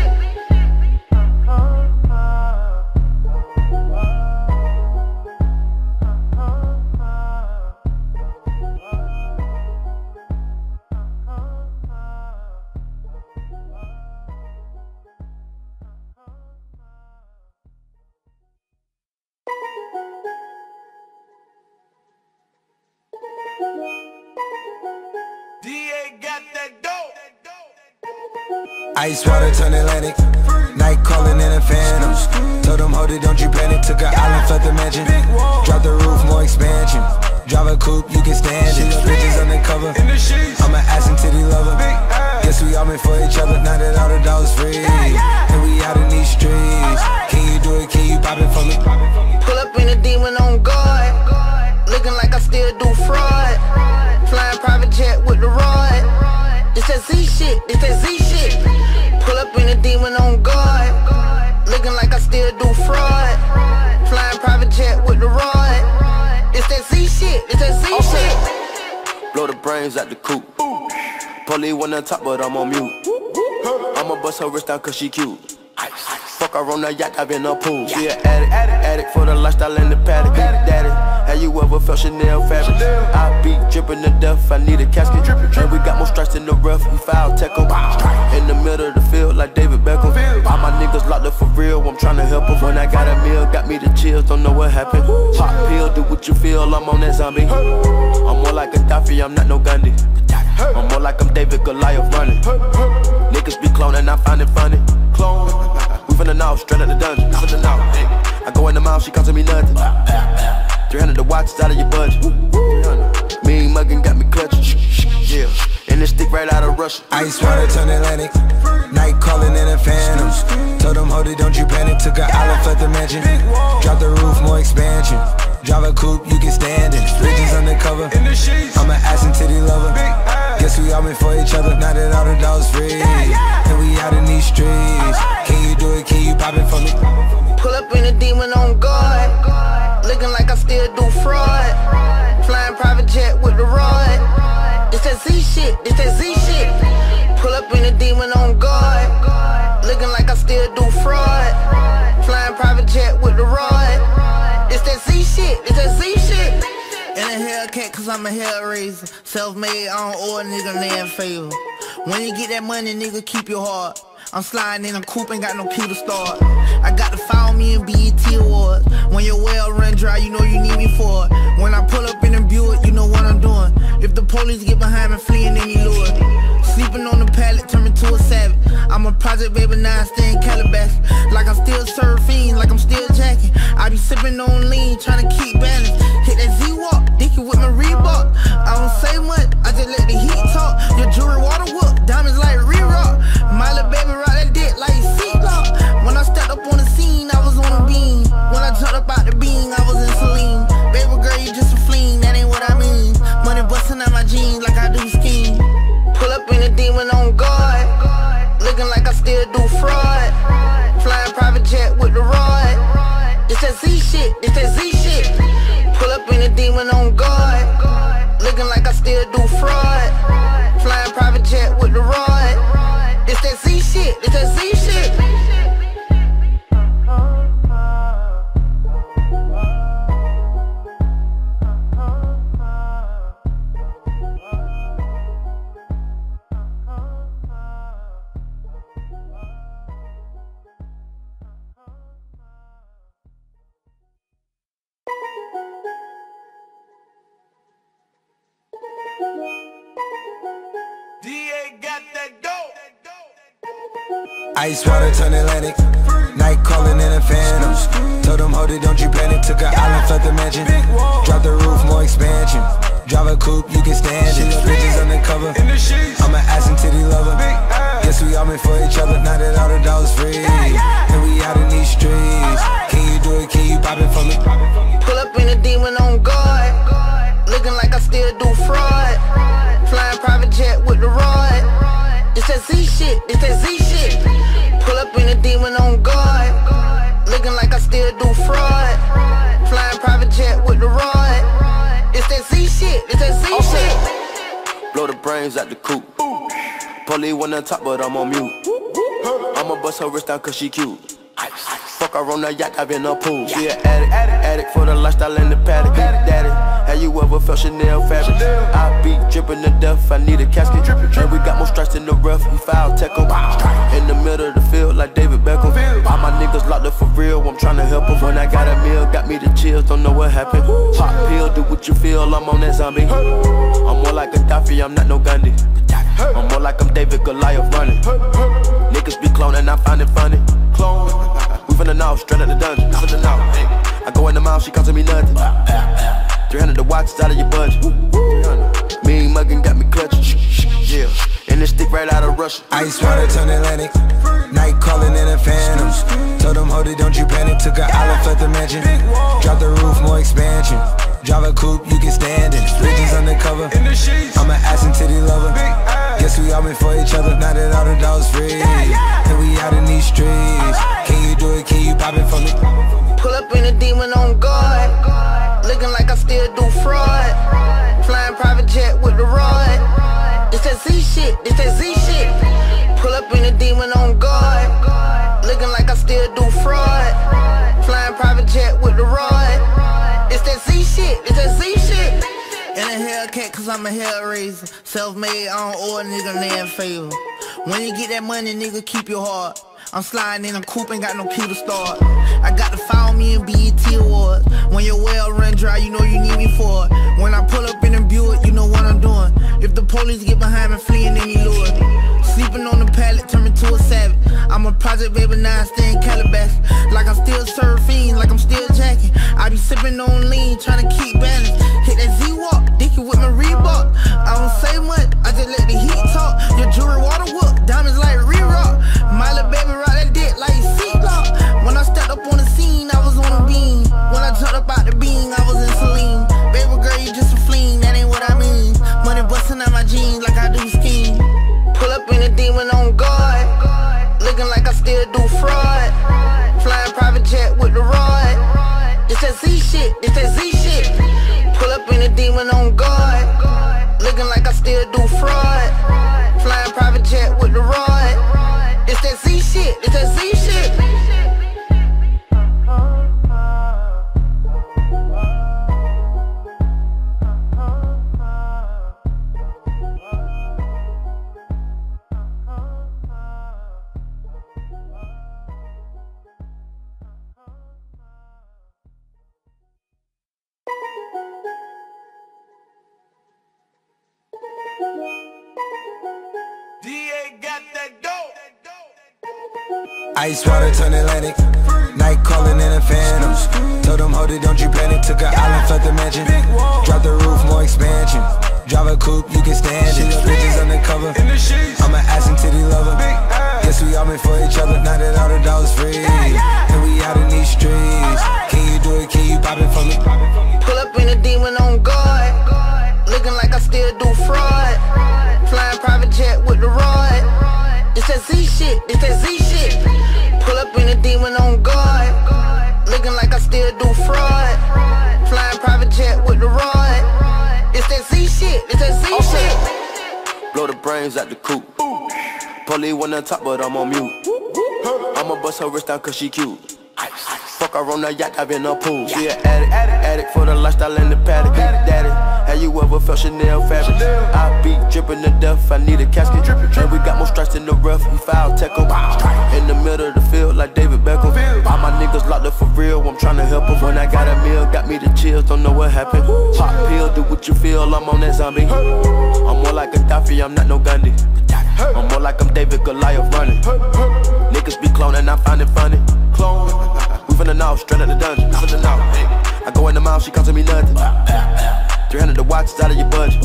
Ice water turn Atlantic. Night calling in a phantom. Told them, hold it, don't you panic. Took an island, left the mansion. Drop the roof, more expansion. Drive a coupe, you can stand it. Bridges undercover. I'm an ass and titty lover. Guess we all meant for each other. Now that all the dogs free, and we out in these streets. Can you do it? Can you pop it for me? Pull up in a demon on guard. Looking like I still do fraud. Flying private jet with the rod. This that Z shit, this that Z shit. Pull up in a demon on guard. Looking like I still do fraud. Flying private jet with the rod. It's that Z shit, it's that Z shit. Blow the brains out the coop. Polly one on top, but I'm on mute. I'ma bust her wrist down cause she cute. Fuck her on the yacht, I've been a pool. She an addict for the lifestyle in the paddock. Daddy, have you ever felt Chanel fabric? I be dripping to death, I need a casket. And we got more strikes in the rough, we foul tech em. In the middle of the field like David Beckham. All my niggas locked up for real, I'm tryna help them. When I got a meal, got me the chills, don't know what happened. Pop pill, do what you feel, I'm on that zombie. I'm more like Gaddafi, I'm not no Gandhi. I'm more like I'm David Goliath running. Niggas be cloning, I find it funny. Clone. We finna know, straight out the dungeon. I go in the mouth, she costing me nothing. 300 the watch, it's out of your budget. Mean muggin' got me clutching. Yeah, and this stick right out of Russia. Ice water turn Atlantic. Night calling in a phantom. Told them, hold it, don't you panic. Took an island, left the mansion. Drop the roof, more expansion. Drive a coupe, you can stand it. Bridges undercover. I'm an ass and titty lover. Guess we all meant for each other. Now that all the dogs free, and we out in these streets. Can you do it? Can you pop it for me? Pull up in a demon on guard. Looking like I still do fraud. Flying private jet with the rod. It's that Z shit, it's that Z shit. Pull up in a demon on guard. Looking like I still do fraud. Flying private jet with the rod. It's that Z shit, it's that Z shit. In a Hellcat cause I'm a hellraiser. Self-made, I don't owe a nigga land favor. When you get that money, nigga, keep your heart. I'm sliding in a coupe, ain't got no key to start. I got to follow me in BET Awards. When your well run dry, you know you need me for it. When I pull up in a Buick, you know what I'm doing. If the police get behind me, fleeing any lure. Sleeping on the pallet, turn me to a savage. I'm a project baby, now I stay in Calabash. Like I'm still surfing, like I'm still jacking. I be sipping on lean, trying to keep balance. Hit that Z-Walk, dicky with my Reebok. I don't say much, I just let the heat talk. Your jewelry water whoop, diamonds like re-rock. My little baby rock that dick like seatlock. When I stepped up on the scene, I was on a beam. When I jumped up out the beam, I was in saline. Baby girl, you just a fleen, that ain't what I mean. Money busting out my jeans like I do ski. Pull up in a demon on guard, looking like I still do fraud. Flying private jet with the rod. It's that Z shit, it's that Z shit. Pull up in a demon on guard, looking like I still do fraud. Flying private jet with the rod. It's that Z shit, it's that Z shit. Ice water turn Atlantic, night calling in a phantom. Told them hold it, don't you panic. Took an island, left the mansion. Drop the roof, more expansion. Drive a coupe, you can stand it. Bridges undercover, I'm an ass and titty lover. Guess we all meant for each other, now that all the dogs free. And we out in these streets. Can you do it, can you pop it for me? Pull up in a demon on guard, looking like I still do fraud. Flying private jet with the rod. It's that Z shit, it's that Z shit. Pull up in a demon on guard, looking like I still do fraud. Flying private jet with the rod. It's that Z shit, it's that Z shit. Blow the brains out the coop. Polly one on top, but I'm on mute. I'ma bust her wrist down cause she cute. Fuck her on the yacht, I've been a pool. She an addict for the lifestyle in the paddock. Daddy, have you ever felt Chanel fabric? I be dripping to death, I need a casket. And we got more strikes in the rough, we foul tech em. In the middle of the field like David Beckham. All my niggas locked up for real, I'm tryna help them. When I got a meal, got me the chills, don't know what happened. Pop pill, do what you feel, I'm on that zombie. I'm more like Gaddafi, I'm not no Gandhi. I'm more like I'm David Goliath running. Niggas be cloning, I find it funny. Clone. We finna know, straight out the dungeon. I go in the mouth, she costing me nothing. 300 the watch, it's out of your budget. Mean muggin' got me clutching. Yeah, and this stick right out of Russia. Ice water turn Atlantic, night calling in a phantom. Told them hold it, don't you panic. Took an island, left the mansion. Drop the roof, more expansion. Drive a coupe, you can stand it. Bridges undercover, I'm an ass and titty lover. Guess we all meant for each other, now that all the dogs free. And we out in these streets. Can you do it, can you pop it for me? Pull up in a demon on guard, looking like I still do fraud. Flying private jet with the rod. It's that Z shit, it's that Z shit. Pull up in a demon on guard, looking like I still do fraud. Flying private jet with the rod. It's that Z shit, it's that Z shit. In a Hellcat cause I'm a hellraiser. Self-made, I don't owe a nigga land favor. When you get that money, nigga, keep your heart. I'm sliding in a coupe, ain't got no key to start. I got to follow me in BET Awards. When your well run dry, you know you need me for it. When I pull up in a Buick, you know what I'm doing. If the police get behind me, fleeing any lure. Sleeping on the pallet, turn me to a savage. I'm a project baby, now I stay in Calabash. Like I'm still surfing, like I'm still jacking. I be sipping on lean, trying to keep balance. Hit that Z-Walk, dicky with my Reebok. I don't say much, I just let the heat talk. Your jewelry water whoop, diamonds like re-rock. My little baby rock that dick like seatlock. When I stepped up on the scene, I was on a beam. When I jumped up out the beam, I was in saline. Baby girl, you just a fleen, that ain't what I mean. Money busting out my jeans like I do ski. Pull up in a demon on guard, looking like I still do fraud. Flying private jet with the rod. It's that Z shit, it's that Z shit. Pull up in a demon on guard, looking like I still do fraud. Flying private jet with the rod. It's that Z shit, it's that Z shit. Ice water turn Atlantic. Night calling in a phantom. Told them, hold it, don't you panic. Took an island, left the mansion. Drop the roof, more expansion. Drive a coupe, you can stand it. Bitches undercover. I'm an ass and titty lover. Guess we all meant for each other. Now that all the dogs free, and we out in these streets. Can you do it? Can you pop it for me? Pull up in a demon on guard. Looking like I still do fraud. Flying private jet with the rod. It's that Z shit, it's that Z shit. Pull up in a demon on guard. Looking like I still do fraud. Flying private jet with the rod. It's that Z shit, it's that Z shit. Blow the brains out the coop. Polly one on top, but I'm on mute. I'ma bust her wrist down cause she cute. Fuck her on the yacht, I've been a pool. She an addict for the lifestyle in the paddock. Daddy, have you ever felt Chanel fabric? I be dripping to death, I need a casket. And we got more strikes in the rough, we foul tech em. In the middle of the field like David Beckham. All my niggas locked up for real, I'm tryna help them. When I got a meal, got me the chills, don't know what happened. Pop pill, do what you feel, I'm on that zombie. I'm more like a Gaddafi, I'm not no Gandhi. I'm more like I'm David Goliath running. Niggas be cloning, I find it funny. Clone. We finna know, straight out the dungeon. Finna know. I go in the mouth, she costing me nothing. 300 the watch, it's out of your budget.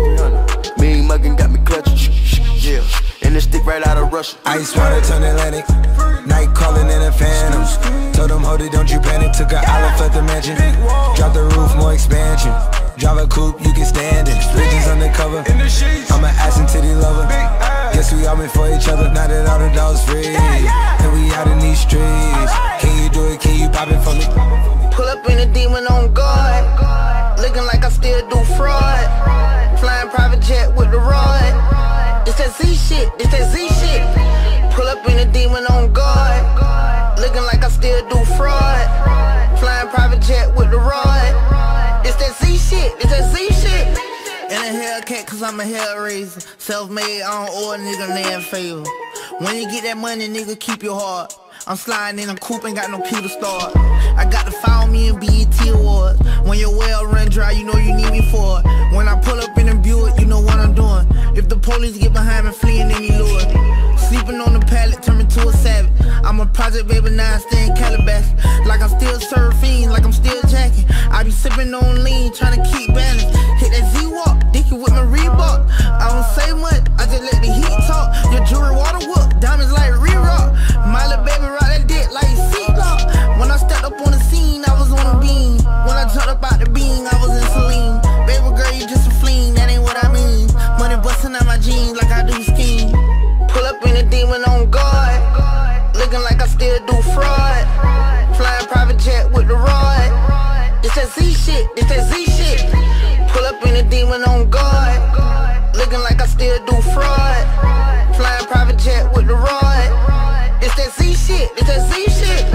Mean muggin' got me clutching. Yeah, and this stick right out of Russia. Ice water turn Atlantic. Night calling in a phantom. Told them, hold it, don't you panic. Took an island, left the mansion. Drop the roof, more expansion. Drive a coupe, you can stand it. Bitches undercover. I'm an ass and titty lover. Guess we all meant for each other. Now that all the dogs free, and we out in these streets. Can you do it? Can you pop it for me? Pull up in a demon on guard. Looking like I still do fraud. Flying private jet with the rod. It's that Z shit, it's that Z shit. Pull up in a demon on guard. Looking like I still do fraud. Flying private jet with the rod. It's that Z shit, it's that Z shit. In a Hellcat cause I'm a hellraiser. Self-made, I don't owe a nigga name favor. When you get that money, nigga, keep your heart. I'm sliding in a coupe, ain't got no key to start. I got to follow me in BET Awards. When your well run dry, you know you need me for it. When I pull up in a Buick, you know what I'm doing. If the police get behind me, fleeing any lure. Sleeping on the pallet, turn me to a savage. I'm a project baby, now I stay in Calabasas. Like I'm still surfing, like I'm still jacking. I be sipping on lean, trying to keep balance. Hit that Z-Walk, dicky with my Reebok. I don't say much, I just let the heat talk. Your jewelry water whoop, diamonds like re-rock. My little baby rock that dick like seatlock. When I stepped up on the scene, I was on a beam. When I jumped up out the beam, I was in Celine. Baby girl, you just a fleen, that ain't what I mean. Money busting out my jeans like I do skiing. Pull up in a demon on guard. Looking like I still do fraud. Flying private jet with the rod. It's that Z shit, it's that Z shit. Pull up in a demon on guard. Looking like I still do fraud. Flying private jet with the rod. It's that Z shit, it's that Z shit.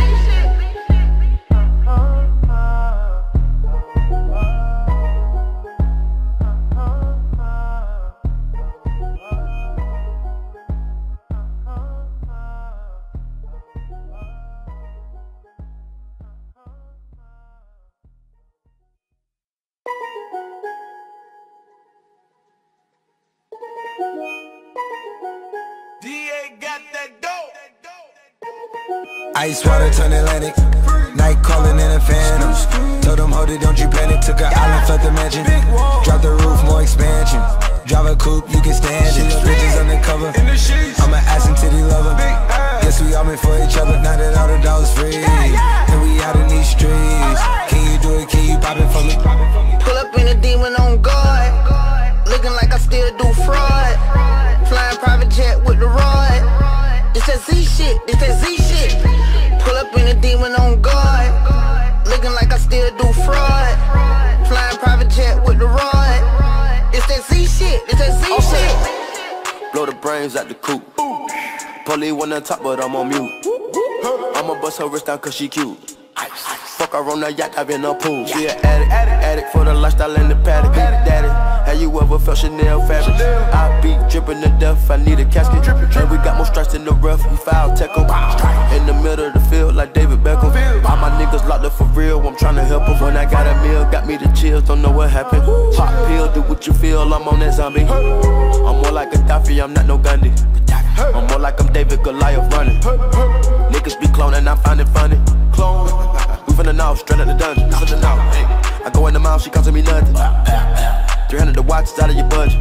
Ice water turn Atlantic. Night calling in a phantom. Told them, hold it, don't you panic. Took an island, left the mansion. Drop the roof, more expansion. Drive a coupe, you can stand it. Bitches undercover. I'm an ass and titty lover. Guess we all meant for each other. Now that all the dogs free, and we out in these streets. Can you do it? Can you pop it for me? Pull up in a demon on guard. Looking like I still do fraud. Flying private jet with the rod. It's that Z shit, it's that Z shit. Pull up in a demon on guard. Looking like I still do fraud. Flying private jet with the rod. It's that Z shit, it's that Z shit. Blow the brains out the coop. Polly one on top, but I'm on mute. I'ma bust her wrist down cause she cute. Fuck her on the yacht, I've been a pool. She an addict for the lifestyle in the paddock. Daddy, have you ever felt Chanel fabric? I be dripping to death, I need a casket. And we got more strikes in the rough, we foul tech em. In the middle of the field like David Beckham. All my niggas locked up for real, I'm tryna help them. When I got a meal, got me the chills, don't know what happened. Pop pill, do what you feel, I'm on that zombie. I'm more like a Gaddafi, I'm not no Gandhi. I'm more like I'm David Goliath running. Niggas be cloning, I find it funny. Clone. We finna know, straight out the dungeon. Finna know. I go in the mouth, she costing me nothing. 300 the watch, it's out of your budget.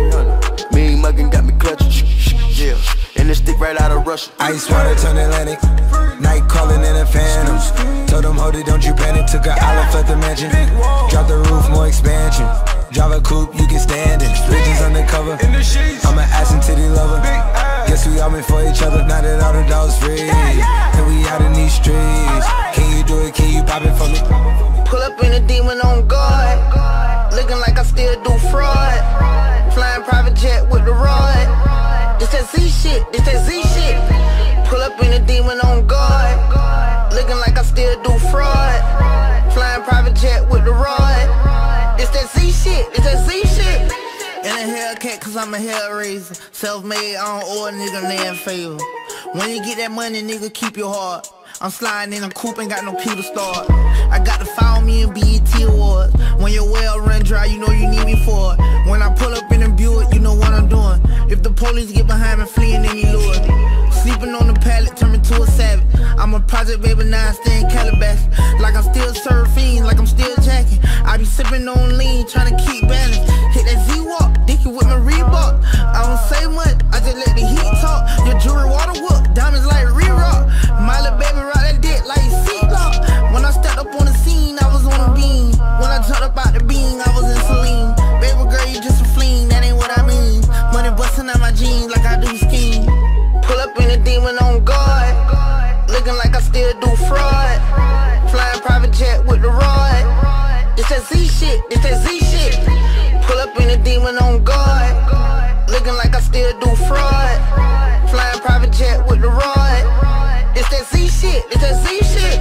Mean muggin' got me clutching. Yeah, and this stick right out of Russia. Ice water turn Atlantic. Night calling in the phantoms. Told them, hold it, don't you panic. Took an island, left the mansion. Drop the roof, more expansion. Drive a coupe, you can stand it. Bridges undercover. I'm an ass and titty lover. Guess we all meant for each other. Now that all the dogs free, and we out in these streets. Can you do it? Can you pop it for me? Pull up in a demon on guard. Looking like I still do fraud. Flying private jet with the rod. This that Z shit, this that Z shit. Pull up in a demon on guard. Looking like I still do fraud. Flying private jet with the rod. This that Z shit, this that Z shit. In a Hellcat cause I'm a hellraiser. Self-made, I don't owe a nigga name favor. When you get that money, nigga, keep your heart. I'm sliding in a coupe, ain't got no key to start. I got to follow me in BET Awards. When your well run dry, you know you need me for it. When I pull up in a Buick, you know what I'm doing. If the police get behind me, fleeing any lure. Sleeping on the pallet, turn me to a savage. I'm a project baby, now I stay in Calabash. Like I'm still surfing, like I'm still jacking. I be sipping on lean, trying to keep balance. Hit that Z-Walk, dicky with my Reebok. I don't say much, I just let the heat talk. Your jewelry water whoop, diamonds like re-rock. My little baby rock that dick like seatlock. When I stepped up on the scene, I was on a beam. When I jumped up out the beam, I was in saline. Baby girl, you just a fleen, that ain't what I mean. Money busting out my jeans like I do scheme. Pull up in a demon on guard. Looking like I still do fraud. Flying private jet with the rod. This that Z shit, this that Z shit. Pull up in a demon on guard. Looking like I still do fraud. Flying private jet with the rod. This that Z shit, this that Z shit.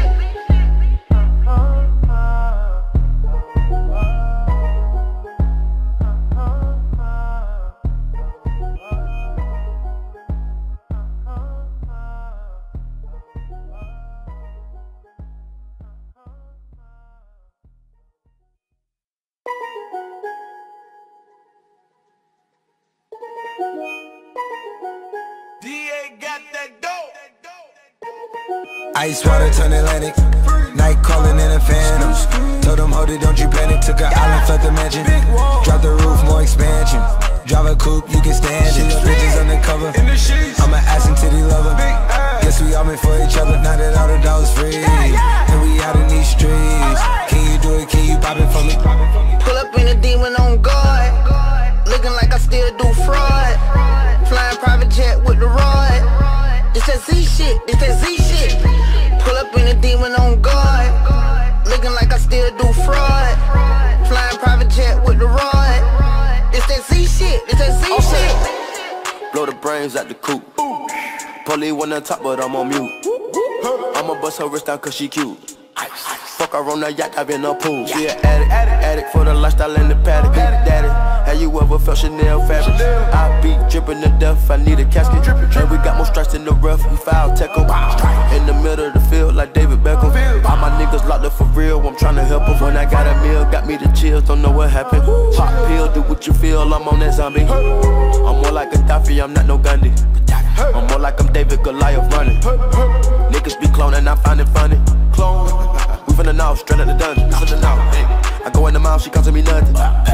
Ice water turn Atlantic. Night calling in the phantoms. Told them, hold it, don't you panic. Took an island, left the mansion. Drop the roof, more expansion. Drive a coupe, you can stand it. Bridges undercover. I'm an ass and titty lover. Guess we all meant for each other. Now that all the dogs free, and we out in these streets. Can you do it? Can you pop it for me? Pull up in a demon on guard. Looking like I still do fraud. Flying private jet with the rod. This that Z shit, this that Z shit. Pull up in a demon on guard. Looking like I still do fraud. Flying private jet with the rod. This that Z shit, this that Z shit. Blow the brains out the coop. Polly one on top, but I'm on mute. I'ma bust her wrist down cause she cute. Fuck her on the yacht, I've been a pool. She an addict for the lifestyle in the paddock. Daddy, have you ever felt Chanel fabric? I be dripping to death, I need a casket. And we got more strikes in the rough, we foul tech em. In the middle of the field like David Beckham. All my niggas locked up for real, I'm tryna help them. When I got a meal, got me the chills, don't know what happened. Pop pill, do what you feel, I'm on that zombie. I'm more like Gaddafi, I'm not no Gandhi. I'm more like I'm David Goliath running. Niggas be cloning, I find it funny. Clone. We finna know, straight out the dungeon. Finna know. I go in the mouth, she costing me nothing.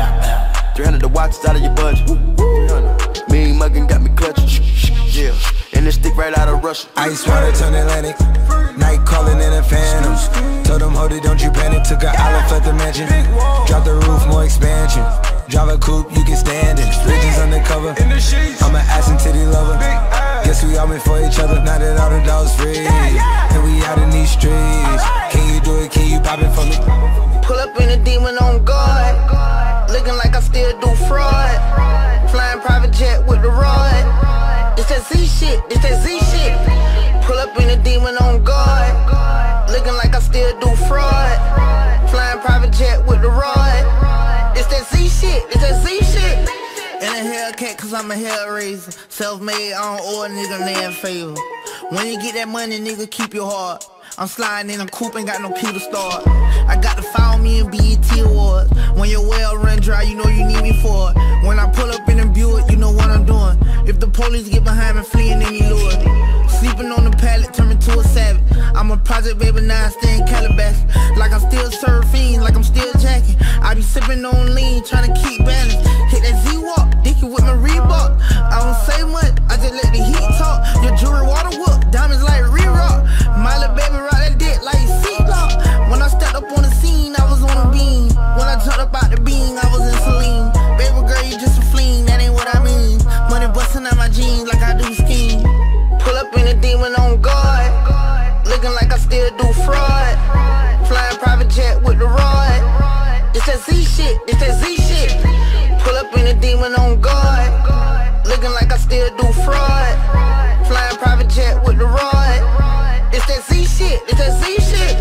300 the watch, it's out of your budget. Mean muggin' got me clutching. Yeah, and this stick right out of Russia. Ice water turn Atlantic. Night calling in the phantoms. Told them, hold it, don't you panic. Took an island, left the mansion. Drop the roof, more expansion. Drive a coupe, you can stand it. Bridges undercover. I'm an ass and titty lover. Guess we all meant for each other. Now that all the dogs free, and we out in these streets. Can you do it? Can you pop it for me? Pull up in a demon on guard. Looking like I still do fraud. Flying private jet with the rod. This that Z shit, this that Z shit. Pull up in a demon on guard. Looking like I still do fraud. Flying private jet with the rod. This that Z shit, this that Z shit. In a Hellcat cause I'm a hellraiser. Self-made, I don't owe a nigga name favor. When you get that money, nigga, keep your heart. I'm sliding in a coupe, ain't got no key to start. I got to follow me in BET Awards. When your well run dry, you know you need me for it. When I pull up in a Buick, you know what I'm doing. If the police get behind me, fleeing any lure. Sleeping on the pallet, turn me to a savage. I'm a project baby, now I stay in Calabasas. Like I'm still surfing, like I'm still jacking. I be sipping on lean, trying to keep balance. Hit that Z-Walk, dicky with my Reebok. I don't say much, I just let the heat talk. Your jewelry water whoop, diamonds like re-rock. My little baby rock that dick like seatlock. When I stepped up on the scene, I was on a beam. When I jumped up out the beam, I was in saline. Baby girl, you just a fleen, that ain't what I mean. Money busting out my jeans like I do ski. Pull up in a demon on guard, looking like I still do fraud. Flying private jet with the rod. It's that Z shit, it's that Z shit. Pull up in a demon on guard, looking like I still do fraud. Flying private jet with the rod. It's that Z shit, it's that Z shit.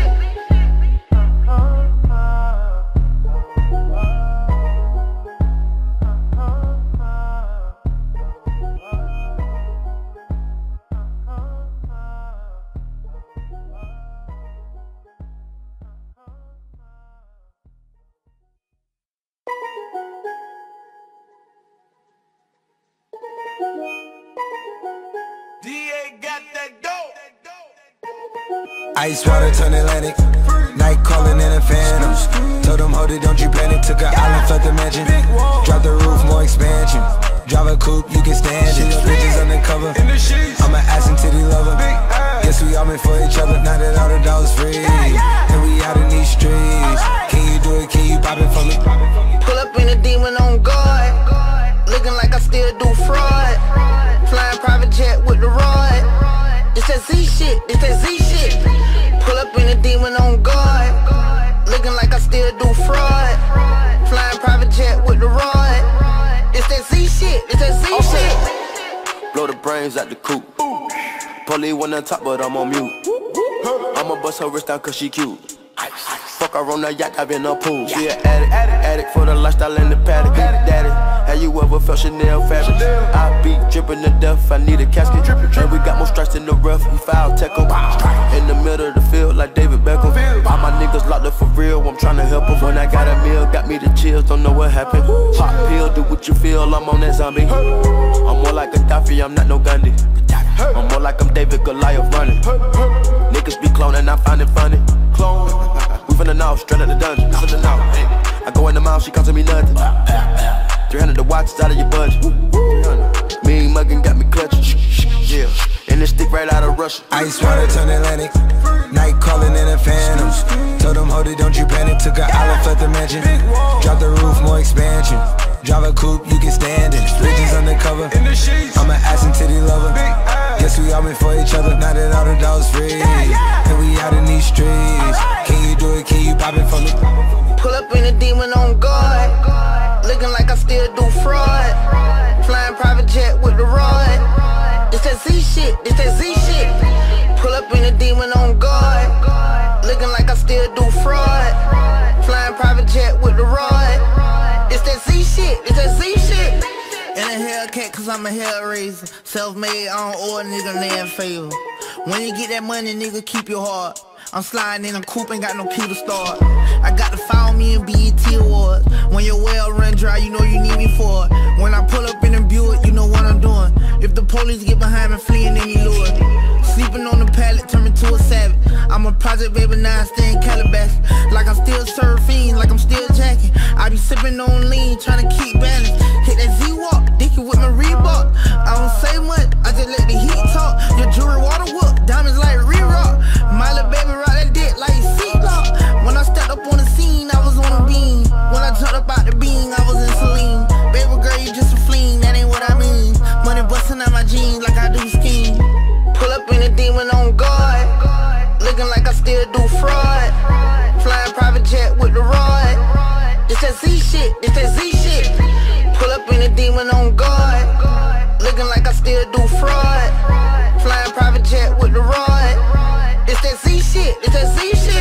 Ice water turn Atlantic, night calling in a phantom. Told them hold it, don't you panic. Took an island, felt the mansion. Drop the roof, more expansion. Drive a coupe, you can stand it. Bitches undercover, I'm an ass and titty lover. Guess we all meant for each other. Now that all the dogs free, and we out in these streets. Can you do it, can you pop it for me? Pull up in a demon on guard, looking like I still do fraud. Flying private jet with the rod. It's that Z shit, it's that Z shit. Pull up in a demon on guard, looking like I still do fraud. Flying private jet with the rod. It's that Z shit, it's that Z shit. Blow the brains out the coop. Polly one on top, but I'm on mute. I'ma bust her wrist down cause she cute. Fuck her on the yacht, I've been a pool. She an addict for the lifestyle in the paddock. Daddy, have you ever felt Chanel fabric? I be dripping to death, I need a casket. And we got more strikes in the rough, we foul tech em. In the middle of the field like David Beckham. All my niggas locked up for real, I'm trying to help them. When I got a meal, got me the chills, don't know what happened. Pop pill, do what you feel, I'm on that zombie. I'm more like Gaddafi, I'm not no Gandhi. I'm more like I'm David Goliath running. Niggas be cloning, I find it funny. Clone. We finna know, straight out the dungeon. I go in the mouth, she comes to me nothing. 300 the watch, it's out of your budget. Mean muggin' got me clutching. Yeah, and this stick right out of Russia. Ice water turn Atlantic, night calling in a phantom. Told them hold it, don't you panic. Took an island, felt the mansion. Drop the roof, more expansion. Drive a coupe, you can stand it. Bitches undercover, I'm an ass and titty lover. Guess we all meant for each other. Now that all the dogs free, and we out in these streets. Can you do it, can you pop it for me? Pull up in a demon on guard, looking like I still do fraud. Flying private jet with the rod. It's that Z shit, it's that Z shit. Pull up in a demon on guard, looking like I still do fraud. Flying private jet with the rod. It's that Z shit, it's that Z shit. In a Hellcat cause I'm a hellraiser. Self-made, I don't owe a nigga land favor. When you get that money, nigga, keep your heart. I'm sliding in a coupe, ain't got no key to start. I got to follow me in BET Awards. When your well run dry, you know you need me for it. When I pull up in a Buick, you know what I'm doing. If the police get behind me, fleeing any lure. Sleeping on the pallet, turn me to a savage. I'm a project baby, now I stay in Calabasas. Like I'm still surfing, like I'm still jacking. I be sipping on lean, trying to keep balance. Hit that Z-Walk, dicky with my Reebok. I don't say much, I just let the heat talk. Your jewelry water whoop, diamonds like re-rock. My little baby rock that dick like seatlock. When I stepped up on the scene, I was on a beam. When I jumped up out the beam, I was in saline. Baby girl, you just a fleen, that ain't what I mean. Money busting out my jeans like I do ski. Pull up in a demon on guard, looking like I still do fraud. Flying private jet with the rod. It's that Z shit, it's that Z shit. Pull up in a demon on guard, looking like I still do fraud. Flying private jet with the rod. It's that Z shit, it's that Z shit.